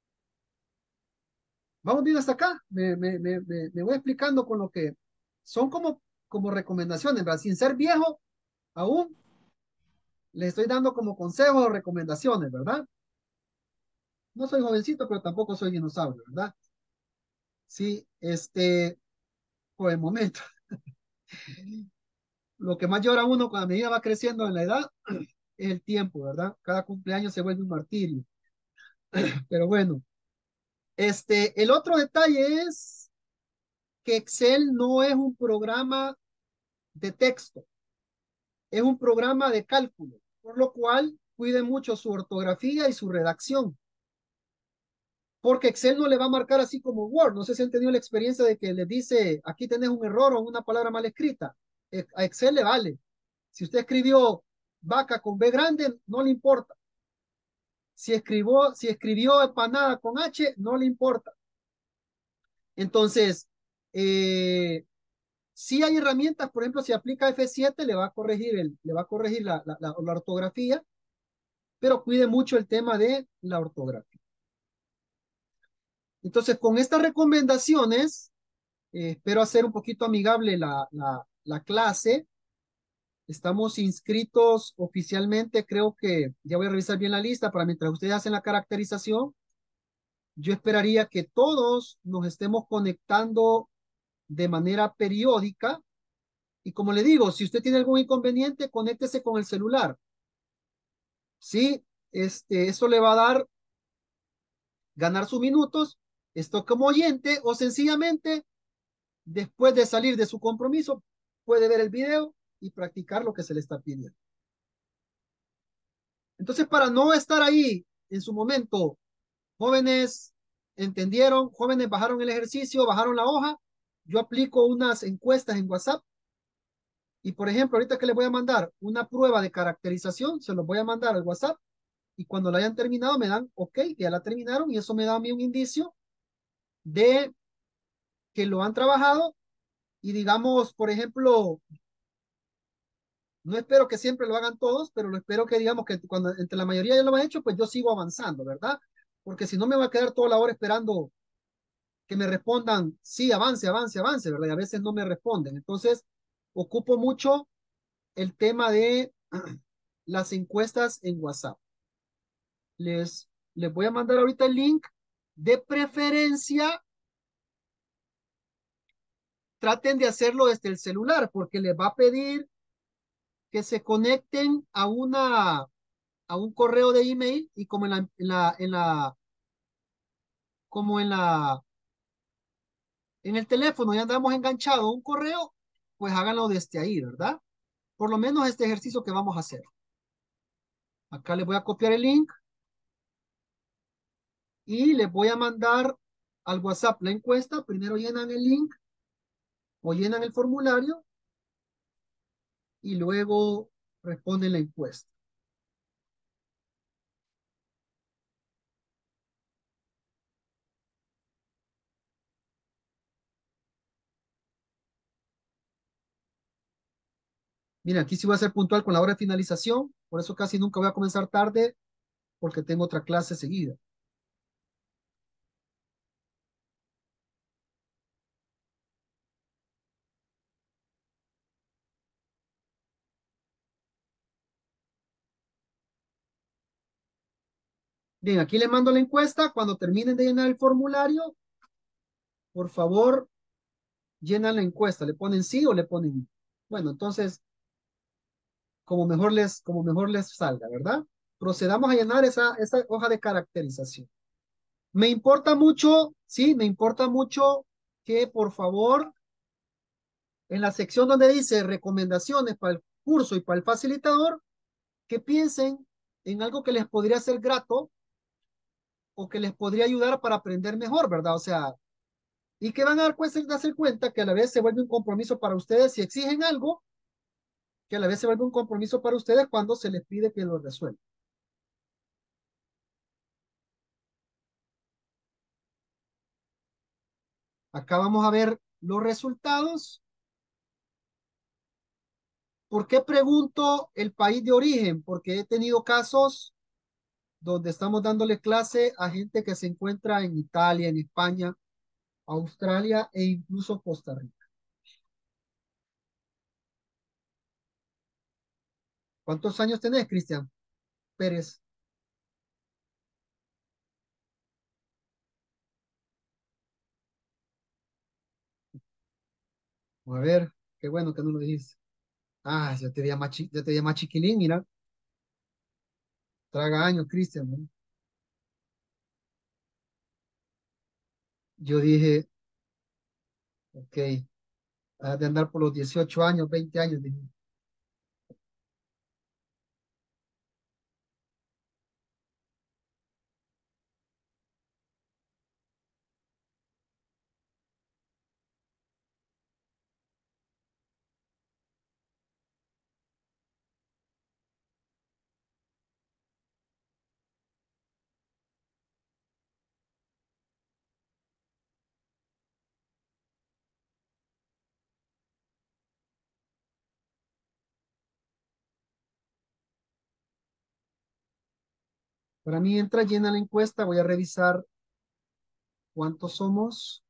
Vamos bien hasta acá. Me voy explicando con lo que son como recomendaciones, ¿verdad? Sin ser viejo, aún les estoy dando como consejos o recomendaciones, ¿verdad? No soy jovencito, pero tampoco soy dinosaurio, ¿verdad? Sí, por el momento. Lo que más llora uno cuando a medida va creciendo en la edad es el tiempo, ¿verdad? Cada cumpleaños se vuelve un martirio. Pero bueno, el otro detalle es que Excel no es un programa de texto, es un programa de cálculo, por lo cual cuide mucho su ortografía y su redacción, porque Excel no le va a marcar así como Word. No sé si han tenido la experiencia de que les dice, aquí tenés un error o una palabra mal escrita. A Excel le vale. Si usted escribió vaca con B grande, no le importa. Si escribió empanada con H, no le importa. Entonces, sí hay herramientas, por ejemplo, si aplica F7, le va a corregir la ortografía, pero cuide mucho el tema de la ortografía. Entonces, con estas recomendaciones, espero hacer un poquito amigable la clase. Estamos inscritos oficialmente, creo que ya voy a revisar bien la lista para mientras ustedes hacen la caracterización. Yo esperaría que todos nos estemos conectando de manera periódica. Y como le digo, si usted tiene algún inconveniente, conéctese con el celular. Sí, eso le va a dar ganar sus minutos, esto como oyente, o sencillamente después de salir de su compromiso, puede ver el video y practicar lo que se le está pidiendo. Entonces, para no estar ahí en su momento Jóvenes entendieron, jóvenes bajaron el ejercicio, bajaron la hoja. Yo aplico unas encuestas en WhatsApp y, por ejemplo, ahorita que les voy a mandar una prueba de caracterización, se los voy a mandar al WhatsApp y cuando la hayan terminado me dan OK, que ya la terminaron y eso me da a mí un indicio de que lo han trabajado y digamos, por ejemplo, no espero que siempre lo hagan todos, pero lo espero que digamos que cuando entre la mayoría ya lo han hecho, pues yo sigo avanzando, ¿verdad? Porque si no me va a quedar toda la hora esperando que me respondan, sí, avance, avance, avance, ¿verdad? Y a veces no me responden. Entonces, ocupo mucho el tema de las encuestas en WhatsApp. Les voy a mandar ahorita el link. De preferencia, traten de hacerlo desde el celular, porque les va a pedir que se conecten a un correo de email y como como en el teléfono ya andamos enganchados a un correo, pues háganlo desde ahí, ¿verdad? Por lo menos este ejercicio que vamos a hacer. Acá les voy a copiar el link y les voy a mandar al WhatsApp la encuesta. Primero llenan el link o llenan el formulario y luego responden la encuesta. Mira, aquí sí voy a ser puntual con la hora de finalización, por eso casi nunca voy a comenzar tarde porque tengo otra clase seguida. Bien, aquí les mando la encuesta. Cuando terminen de llenar el formulario, por favor, llenan la encuesta. ¿Le ponen sí o le ponen no? Bueno, entonces, como mejor les salga, ¿verdad? Procedamos a llenar esa hoja de caracterización. Me importa mucho, sí, me importa mucho que por favor, en la sección donde dice recomendaciones para el curso y para el facilitador, que piensen en algo que les podría ser grato o que les podría ayudar para aprender mejor, ¿verdad? O sea, y que van a darse cuenta que a la vez se vuelve un compromiso para ustedes si exigen algo, que a la vez se vuelve un compromiso para ustedes cuando se les pide que lo resuelvan. Acá vamos a ver los resultados. ¿Por qué pregunto el país de origen? Porque he tenido casos donde estamos dándole clase a gente que se encuentra en Italia, en España, Australia e incluso Costa Rica. ¿Cuántos años tenés, Cristian Pérez? A ver, qué bueno que no lo dijiste. Ah, ya te veía más chiquilín, mira. Traga años, Cristian, ¿no? Yo dije, ok, has de andar por los 18 años, 20 años. Dije. Para mí, entra llena la encuesta, voy a revisar cuántos somos.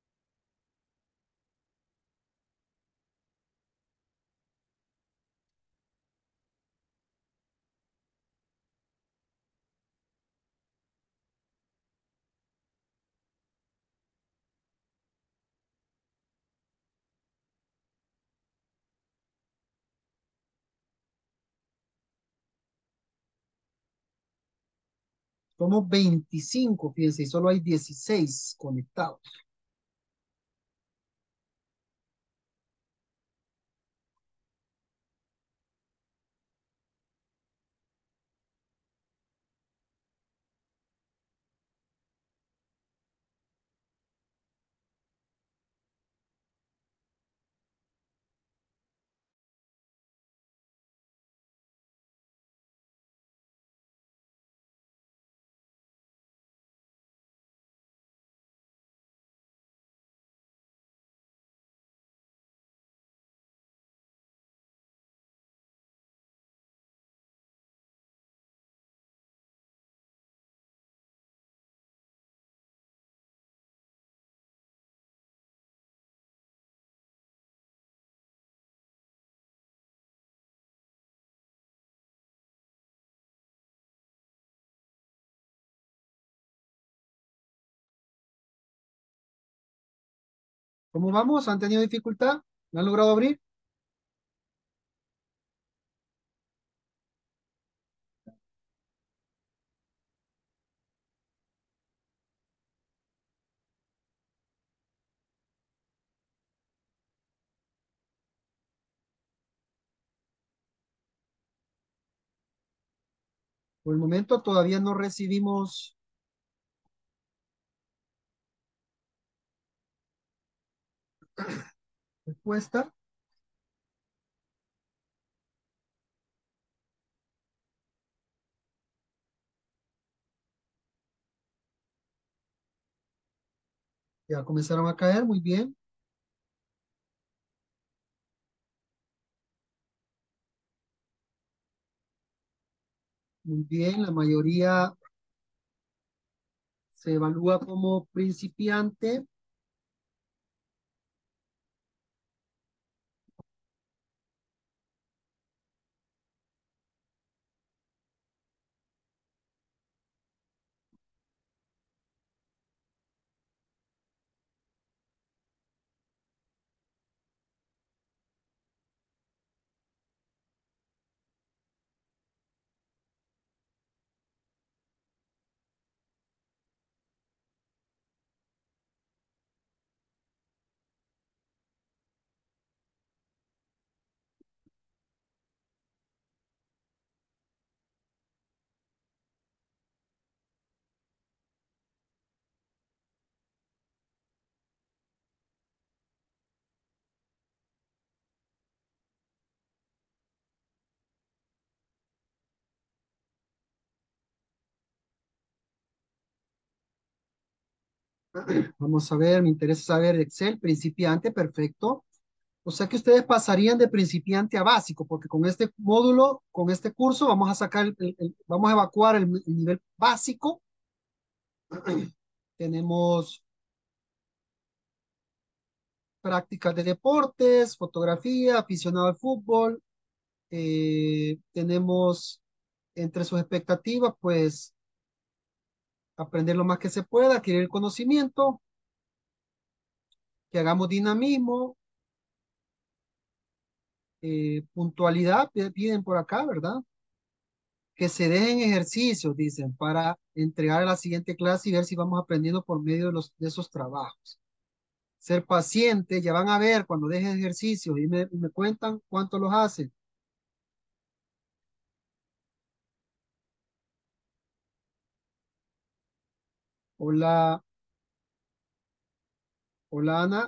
Somos 25, fíjense, y solo hay 16 conectados. ¿Cómo vamos? ¿Han tenido dificultad? ¿Lo han logrado abrir? Por el momento todavía no recibimos respuesta. Ya comenzaron a caer, muy bien. Muy bien, la mayoría se evalúa como principiante. Vamos a ver, me interesa saber Excel, principiante, perfecto. O sea que ustedes pasarían de principiante a básico, porque con este módulo, con este curso, vamos a sacar, vamos a evacuar el nivel básico. Tenemos prácticas de deportes, fotografía, aficionado al fútbol. Tenemos entre sus expectativas, pues, aprender lo más que se pueda, adquirir conocimiento, que hagamos dinamismo, puntualidad, piden por acá, ¿verdad? Que se dejen ejercicios, dicen, para entregar a la siguiente clase y ver si vamos aprendiendo por medio de esos trabajos. Ser paciente, ya van a ver cuando dejen ejercicios y me cuentan cuánto los hacen. Hola, hola Ana,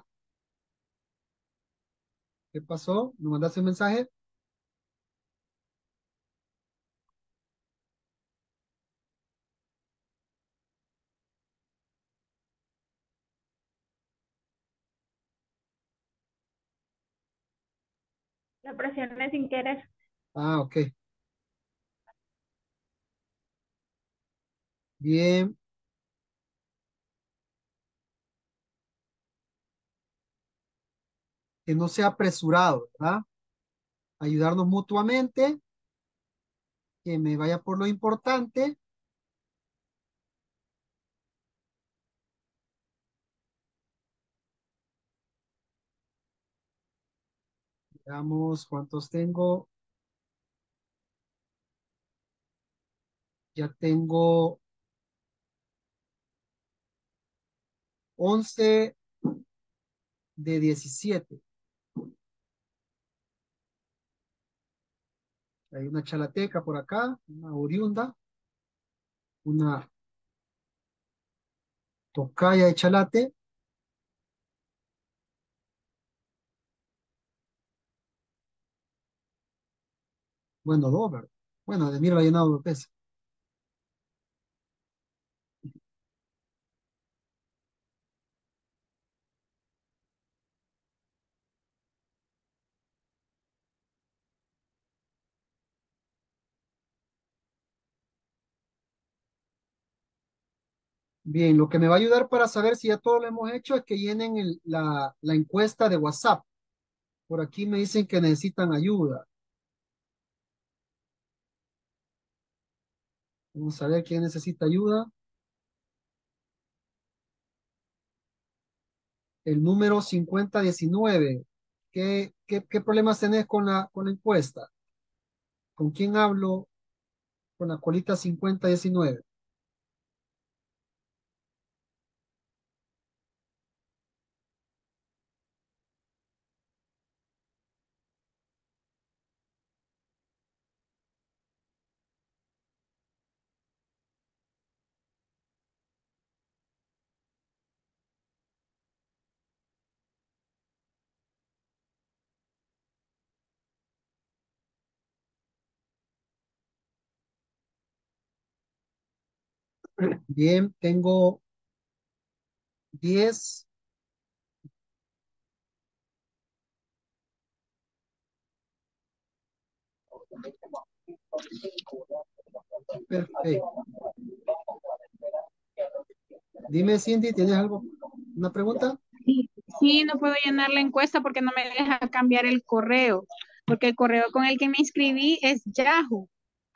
¿qué pasó? ¿Me mandaste un mensaje? La presioné sin querer. Ah, ok. Bien, que no sea apresurado, ¿verdad? Ayudarnos mutuamente, que me vaya por lo importante. Veamos cuántos tengo. Ya tengo 11 de 17. Hay una chalateca por acá, una oriunda, una tocaya de chalate. Bueno, dos, ¿verdad? Bueno, de mí lo ha llenado dos veces. Bien, lo que me va a ayudar para saber si ya todo lo hemos hecho es que llenen la encuesta de WhatsApp. Por aquí me dicen que necesitan ayuda. Vamos a ver quién necesita ayuda. El número 5019. ¿Qué problemas tenés con la encuesta? ¿Con quién hablo con la colita 5019? Bien, tengo 10. Perfecto. Dime, Cindy, ¿tienes algo? ¿Una pregunta? Sí, sí, no puedo llenar la encuesta porque no me deja cambiar el correo, porque el correo con el que me inscribí es Yahoo.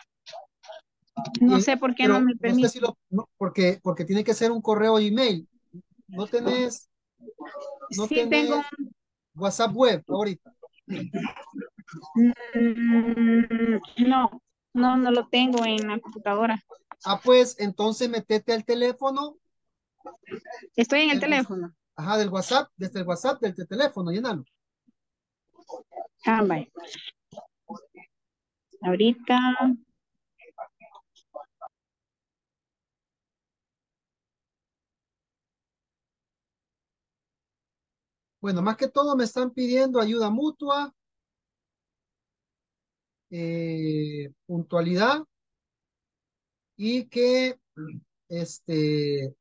No Bien, sé por qué no pero me no sé si permite. porque tiene que ser un correo email. No tenés, no Sí tengo tenés WhatsApp web ahorita. no, no lo tengo en la computadora. Ah, pues entonces metete al teléfono Estoy en el del, teléfono. ajá, del WhatsApp, desde el WhatsApp del teléfono, llénalo. Ah, vaya. Ahorita, Bueno, más que todo me están pidiendo ayuda mutua, puntualidad y este,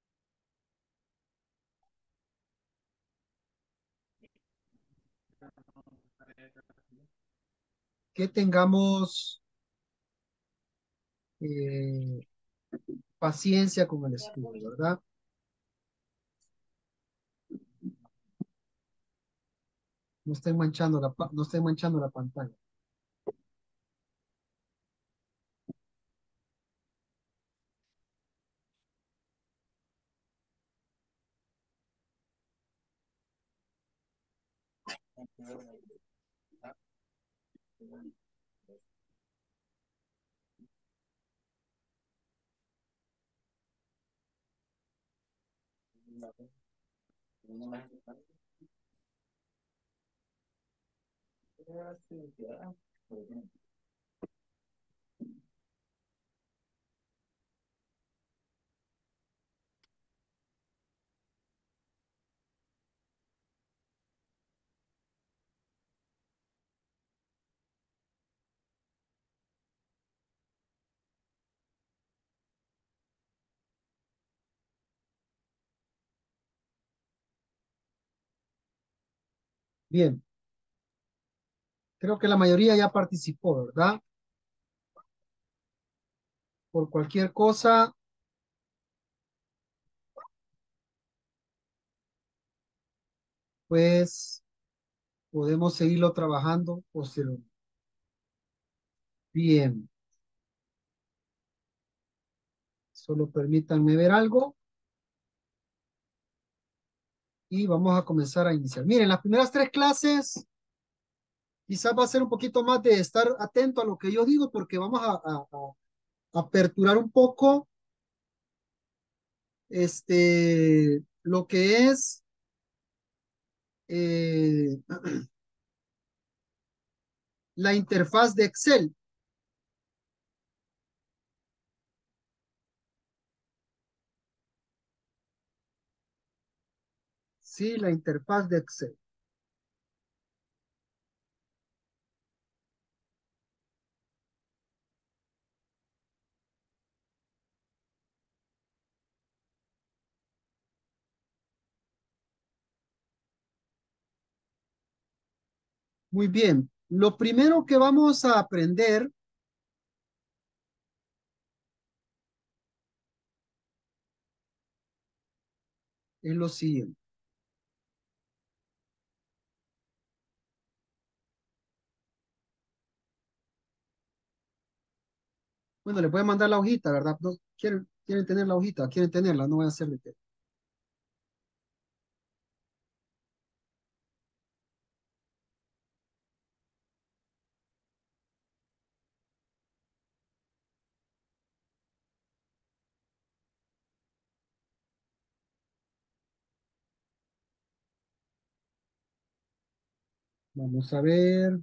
que tengamos eh, paciencia con el estudio, ¿verdad? No estén manchando la pantalla. Bien, creo que la mayoría ya participó, ¿verdad? Por cualquier cosa, pues podemos seguirlo trabajando posteriormente. Bien, solo permítanme ver algo y vamos a comenzar a iniciar. Miren, las primeras 3 clases quizás va a ser un poquito más de estar atento a lo que yo digo porque vamos a aperturar un poco lo que es eh, la interfaz de Excel. Sí, la interfaz de Excel. Muy bien. Lo primero que vamos a aprender es lo siguiente. Bueno, les voy a mandar la hojita, ¿verdad? ¿No? ¿Quieren tener la hojita? ¿Quieren tenerla? No voy a hacerle que. Vamos a ver.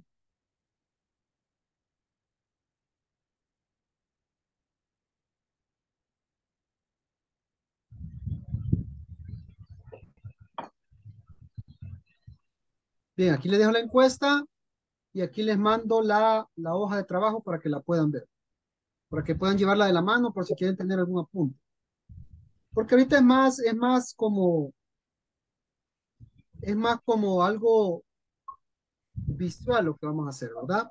Bien, aquí les dejo la encuesta y aquí les mando la hoja de trabajo para que la puedan ver, para que puedan llevarla de la mano por si quieren tener algún apunte. Porque ahorita es más como algo visual lo que vamos a hacer, ¿verdad?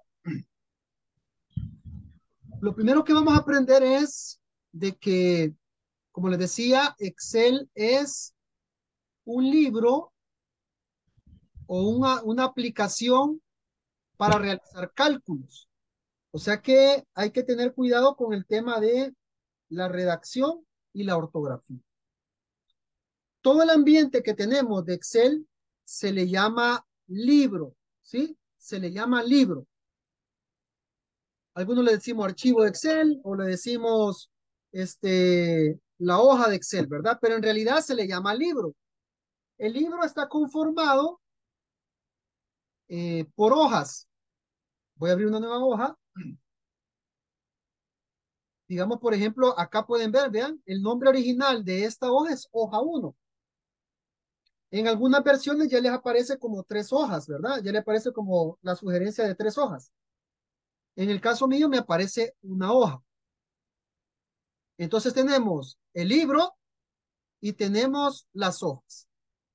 Lo primero que vamos a aprender es de que, como les decía, Excel es un libro o una aplicación para realizar cálculos. O sea que hay que tener cuidado con el tema de la redacción y la ortografía. Todo el ambiente que tenemos de Excel se le llama libro, ¿sí? Se le llama libro. Algunos le decimos archivo de Excel o le decimos la hoja de Excel, ¿verdad? Pero en realidad se le llama libro. El libro está conformado por hojas. Voy a abrir una nueva hoja. Digamos, por ejemplo, acá pueden ver, vean, el nombre original de esta hoja es hoja 1. En algunas versiones ya les aparece como 3 hojas, ¿verdad? Ya le aparece como la sugerencia de 3 hojas. En el caso mío me aparece una hoja. Entonces tenemos el libro y tenemos las hojas.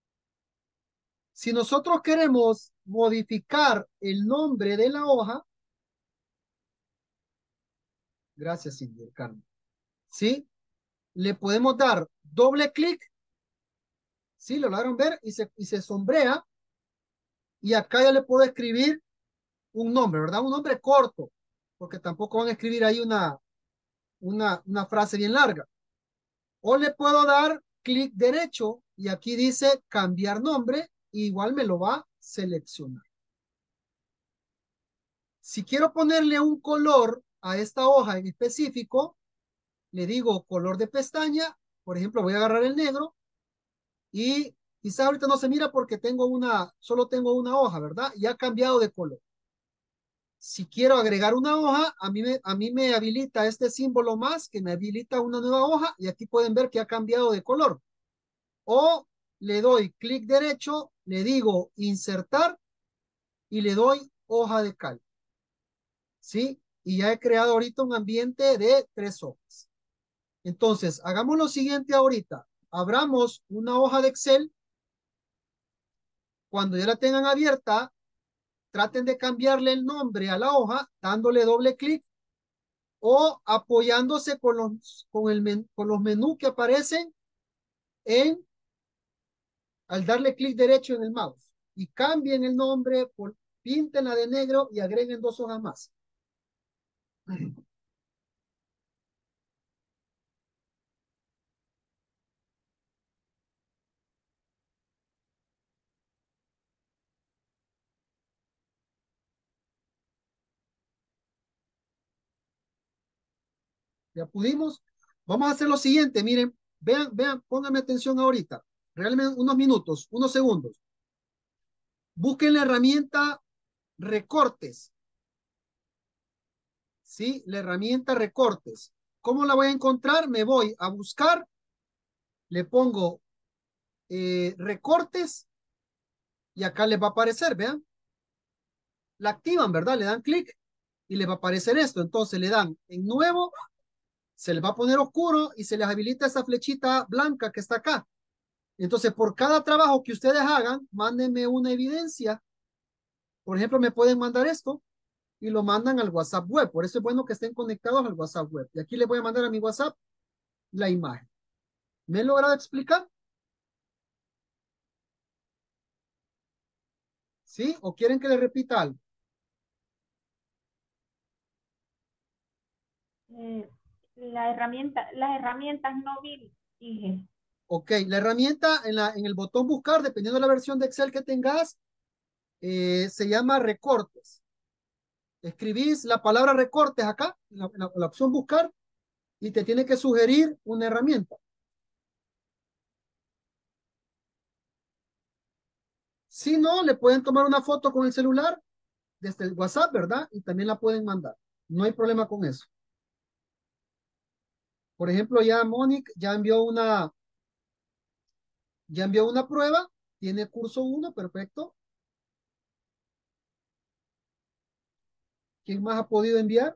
Si nosotros queremos modificar el nombre de la hoja, gracias, Cindy del Carmen, ¿sí? Le podemos dar doble clic, ¿sí? Lo lograron ver y se sombrea. Y acá ya le puedo escribir un nombre, ¿verdad? Un nombre corto, porque tampoco van a escribir ahí una frase bien larga. O le puedo dar clic derecho y aquí dice cambiar nombre, y igual me lo va a seleccionar. Si quiero ponerle un color a esta hoja en específico, le digo color de pestaña, por ejemplo, voy a agarrar el negro y quizás ahorita no se mira porque solo tengo una hoja, ¿verdad? Y ha cambiado de color. Si quiero agregar una hoja, a mí me habilita este símbolo más que me habilita una nueva hoja y aquí pueden ver que ha cambiado de color. O le doy clic derecho, le digo insertar y le doy hoja de cal. ¿Sí? Y ya he creado ahorita un ambiente de 3 hojas. Entonces, hagamos lo siguiente ahorita. Abramos una hoja de Excel. Cuando ya la tengan abierta, traten de cambiarle el nombre a la hoja dándole doble clic o apoyándose con los menús que aparecen al darle clic derecho en el mouse. Y cambien el nombre, píntenla de negro y agreguen 2 hojas más. ¿Ya pudimos? Vamos a hacer lo siguiente, miren, vean, pónganme atención ahorita. Realmente unos minutos, unos segundos. Busquen la herramienta recortes. ¿Sí? La herramienta recortes. ¿Cómo la voy a encontrar? Me voy a buscar, le pongo recortes y acá les va a aparecer, vean. La activan, ¿verdad? Le dan clic y les va a aparecer esto. Entonces le dan en nuevo, se les va a poner oscuro y se les habilita esa flechita blanca que está acá. Entonces, por cada trabajo que ustedes hagan, mándenme una evidencia. Por ejemplo, me pueden mandar esto y lo mandan al WhatsApp web. Por eso es bueno que estén conectados al WhatsApp web. Y aquí les voy a mandar a mi WhatsApp la imagen. ¿Me he logrado explicar? ¿Sí? ¿O quieren que les repita algo? Las herramientas no vi, dije. Ok, la herramienta en el botón buscar, dependiendo de la versión de Excel que tengas, se llama recortes. Escribís la palabra recortes acá, la opción buscar, y te tiene que sugerir una herramienta. Si no, le pueden tomar una foto con el celular desde el WhatsApp, ¿verdad? Y también la pueden mandar. No hay problema con eso. Por ejemplo, ya Monique ya envió una prueba, tiene curso uno, perfecto. ¿Quién más ha podido enviar?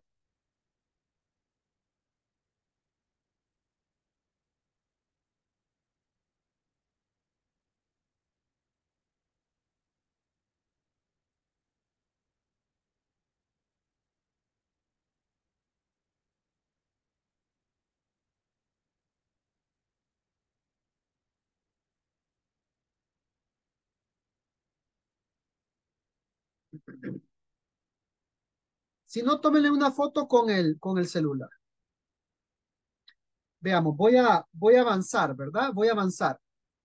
Si no, tómenle una foto con el celular. Veamos, voy a avanzar, ¿verdad? Voy a avanzar.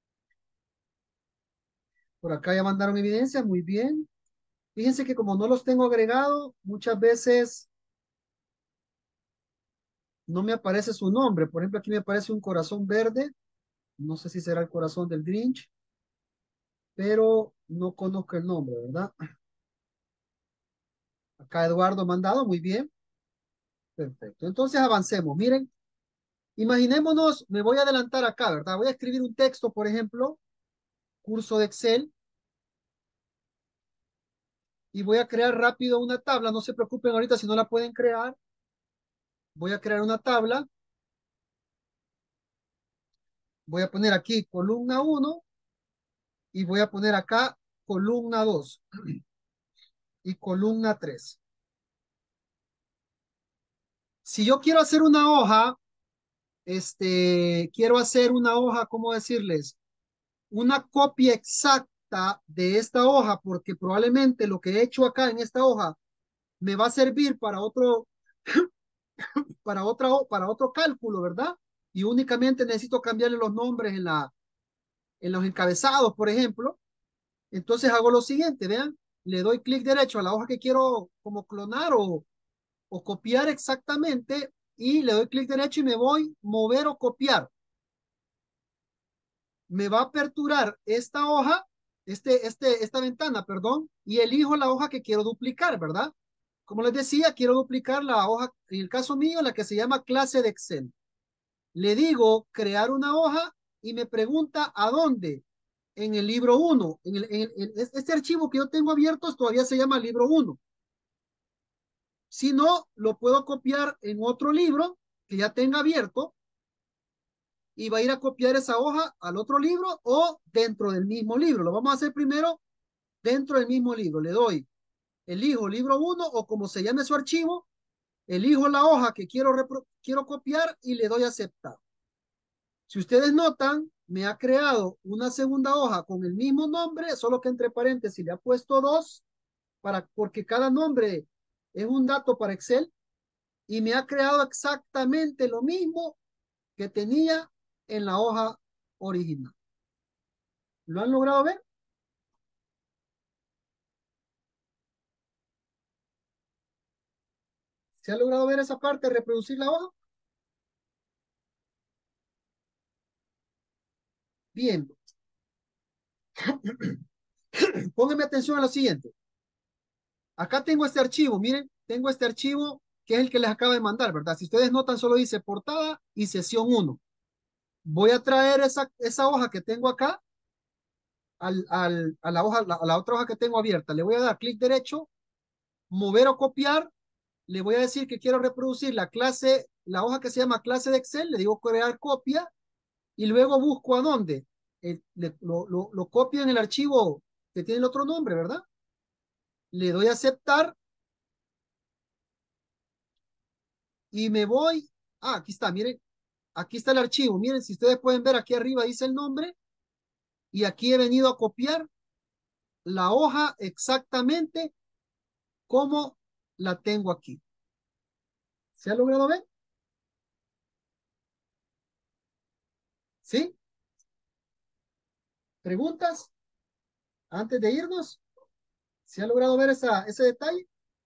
Por acá ya mandaron evidencia, muy bien. Fíjense que como no los tengo agregado, muchas veces no me aparece su nombre. Por ejemplo, aquí me aparece un corazón verde. No sé si será el corazón del Grinch, pero no conozco el nombre, ¿verdad? Acá Eduardo mandado, muy bien. Perfecto. Entonces avancemos. Miren, imaginémonos, me voy a adelantar acá, ¿verdad? Voy a escribir un texto, por ejemplo, curso de Excel, y voy a crear rápido una tabla. No se preocupen ahorita si no la pueden crear. Voy a crear una tabla. Voy a poner aquí columna uno y voy a poner acá columna 2 y columna 3. Si yo quiero hacer una hoja, quiero hacer una hoja, ¿cómo decirles? Una copia exacta de esta hoja, porque probablemente lo que he hecho acá en esta hoja me va a servir para otro cálculo, ¿verdad? Y únicamente necesito cambiarle los nombres en los encabezados, por ejemplo. Entonces hago lo siguiente, vean, le doy clic derecho a la hoja que quiero como clonar o copiar exactamente y le doy clic derecho y me voy mover o copiar. Me va a aperturar esta hoja, esta ventana, perdón, y elijo la hoja que quiero duplicar, ¿verdad? Como les decía, quiero duplicar la hoja, en el caso mío, la que se llama clase de Excel. Le digo crear una hoja y me pregunta a dónde. En el libro 1. Este archivo que yo tengo abierto todavía se llama libro 1. Si no, lo puedo copiar en otro libro que ya tenga abierto y va a ir a copiar esa hoja al otro libro o dentro del mismo libro. Lo vamos a hacer primero dentro del mismo libro. Le doy, elijo libro 1 o como se llame su archivo, elijo la hoja que quiero copiar y le doy a aceptar. Si ustedes notan, me ha creado una segunda hoja con el mismo nombre, solo que entre paréntesis le ha puesto 2 porque cada nombre es un dato para Excel y me ha creado exactamente lo mismo que tenía en la hoja original. ¿Lo han logrado ver? ¿Se ha logrado ver esa parte, reproducir la hoja? Bien, pónganme atención a lo siguiente. Acá tengo este archivo, miren, tengo este archivo que es el que les acabo de mandar, ¿verdad? Si ustedes notan, solo dice portada y sesión 1. Voy a traer esa hoja que tengo acá a a la otra hoja que tengo abierta. Le voy a dar clic derecho, mover o copiar. Le voy a decir que quiero reproducir la hoja que se llama clase de Excel. Le digo crear copia y luego busco a dónde. Lo copio en el archivo que tiene el otro nombre, ¿verdad? Le doy a aceptar y me voy. Ah, aquí está, miren. Aquí está el archivo. Miren, si ustedes pueden ver, aquí arriba dice el nombre y aquí he venido a copiar la hoja exactamente como la tengo aquí. ¿Se ha logrado ver? ¿Sí? ¿Preguntas antes de irnos? ¿Se ha logrado ver ese detalle?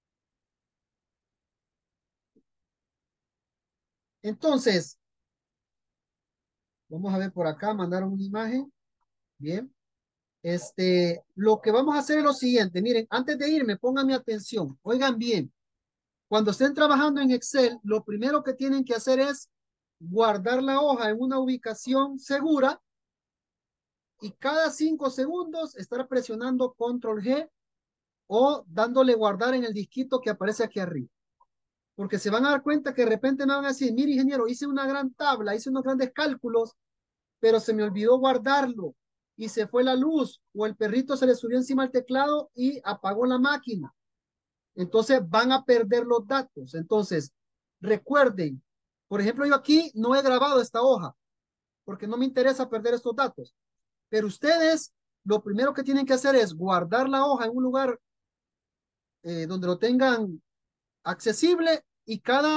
Entonces, vamos a ver por acá, mandaron una imagen. Bien. Lo que vamos a hacer es lo siguiente. Miren, antes de irme, pongan mi atención. Oigan bien. Cuando estén trabajando en Excel, lo primero que tienen que hacer es guardar la hoja en una ubicación segura y cada 5 segundos estar presionando Control G o dándole guardar en el disquito que aparece aquí arriba. Porque se van a dar cuenta que de repente me van a decir, mire ingeniero, hice una gran tabla, hice unos grandes cálculos, pero se me olvidó guardarlo y se fue la luz o el perrito se le subió encima al teclado y apagó la máquina. Entonces van a perder los datos. Entonces, recuerden, por ejemplo, yo aquí no he grabado esta hoja porque no me interesa perder estos datos. Pero ustedes lo primero que tienen que hacer es guardar la hoja en un lugar donde lo tengan accesible y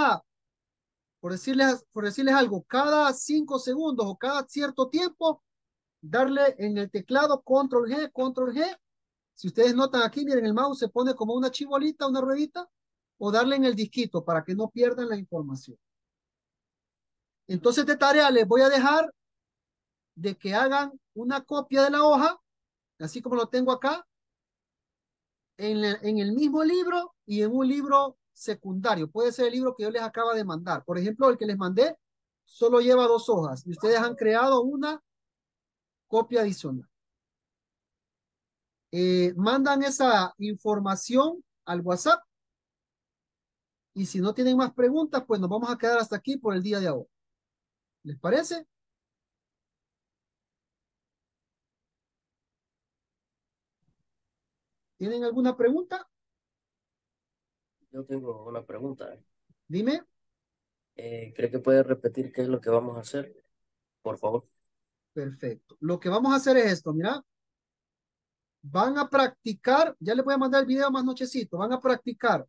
por decirles algo, cada 5 segundos o cada cierto tiempo, darle en el teclado Control G, Control G. Si ustedes notan aquí, miren, el mouse se pone como una chibolita, una ruedita, o darle en el disquito para que no pierdan la información. Entonces de tarea les voy a dejar de que hagan una copia de la hoja, así como lo tengo acá, en el mismo libro y en un libro secundario. Puede ser el libro que yo les acaba de mandar. Por ejemplo, el que les mandé solo lleva 2 hojas y ustedes han creado una copia adicional. Mandan esa información al WhatsApp y si no tienen más preguntas, pues nos vamos a quedar hasta aquí por el día de ahora. ¿Les parece? ¿Tienen alguna pregunta? Yo tengo una pregunta. Dime. ¿Cree que puede repetir qué es lo que vamos a hacer? Por favor. Perfecto. Lo que vamos a hacer es esto, mira. Van a practicar, ya les voy a mandar el video más nochecito, van a practicar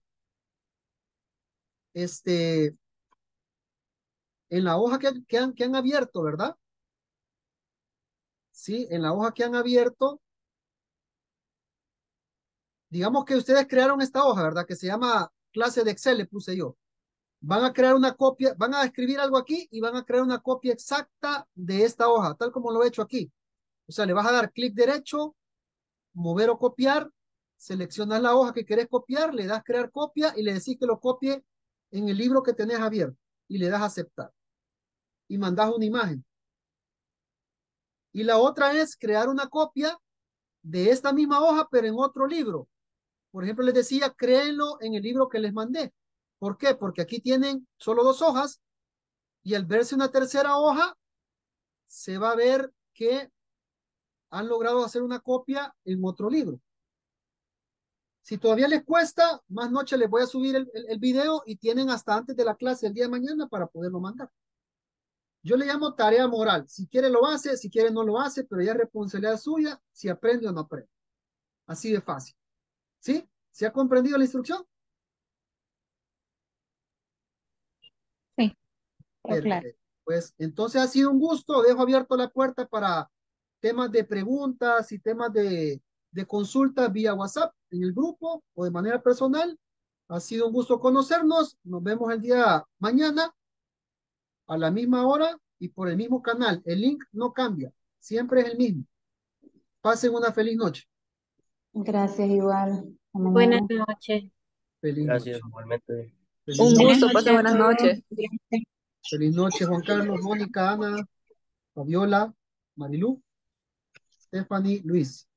en la hoja que han abierto, ¿verdad? Sí, en la hoja que han abierto, digamos que ustedes crearon esta hoja, ¿verdad? Que se llama clase de Excel, le puse yo. Van a crear una copia, van a escribir algo aquí y van a crear una copia exacta de esta hoja, tal como lo he hecho aquí. O sea, le vas a dar clic derecho, mover o copiar, seleccionas la hoja que querés copiar, le das crear copia y le decís que lo copie en el libro que tenés abierto y le das aceptar y mandas una imagen. Y la otra es crear una copia de esta misma hoja, pero en otro libro. Por ejemplo, les decía, créenlo en el libro que les mandé. ¿Por qué? Porque aquí tienen solo 2 hojas y al verse una tercera hoja, se va a ver que han logrado hacer una copia en otro libro. Si todavía les cuesta, más noche les voy a subir el video y tienen hasta antes de la clase el día de mañana para poderlo mandar. Yo le llamo tarea moral. Si quiere lo hace, si quiere no lo hace, pero ya es responsabilidad suya si aprende o no aprende. Así de fácil. ¿Sí? ¿Se ha comprendido la instrucción? Sí, pero claro. Perfecto. Pues entonces ha sido un gusto. Dejo abierto la puerta para temas de preguntas y temas de consultas vía WhatsApp en el grupo o de manera personal. Ha sido un gusto conocernos. Nos vemos el día mañana a la misma hora y por el mismo canal. El link no cambia. Siempre es el mismo. Pasen una feliz noche. Gracias, igual. Hasta Buenas mañana. noches. Feliz Gracias, noche. igualmente. Feliz Un noche. Buenas gusto, noches pase a buenas todos. noches. Feliz noche, Juan Carlos, Mónica, Ana, Fabiola, Marilú, Stephanie, Luis.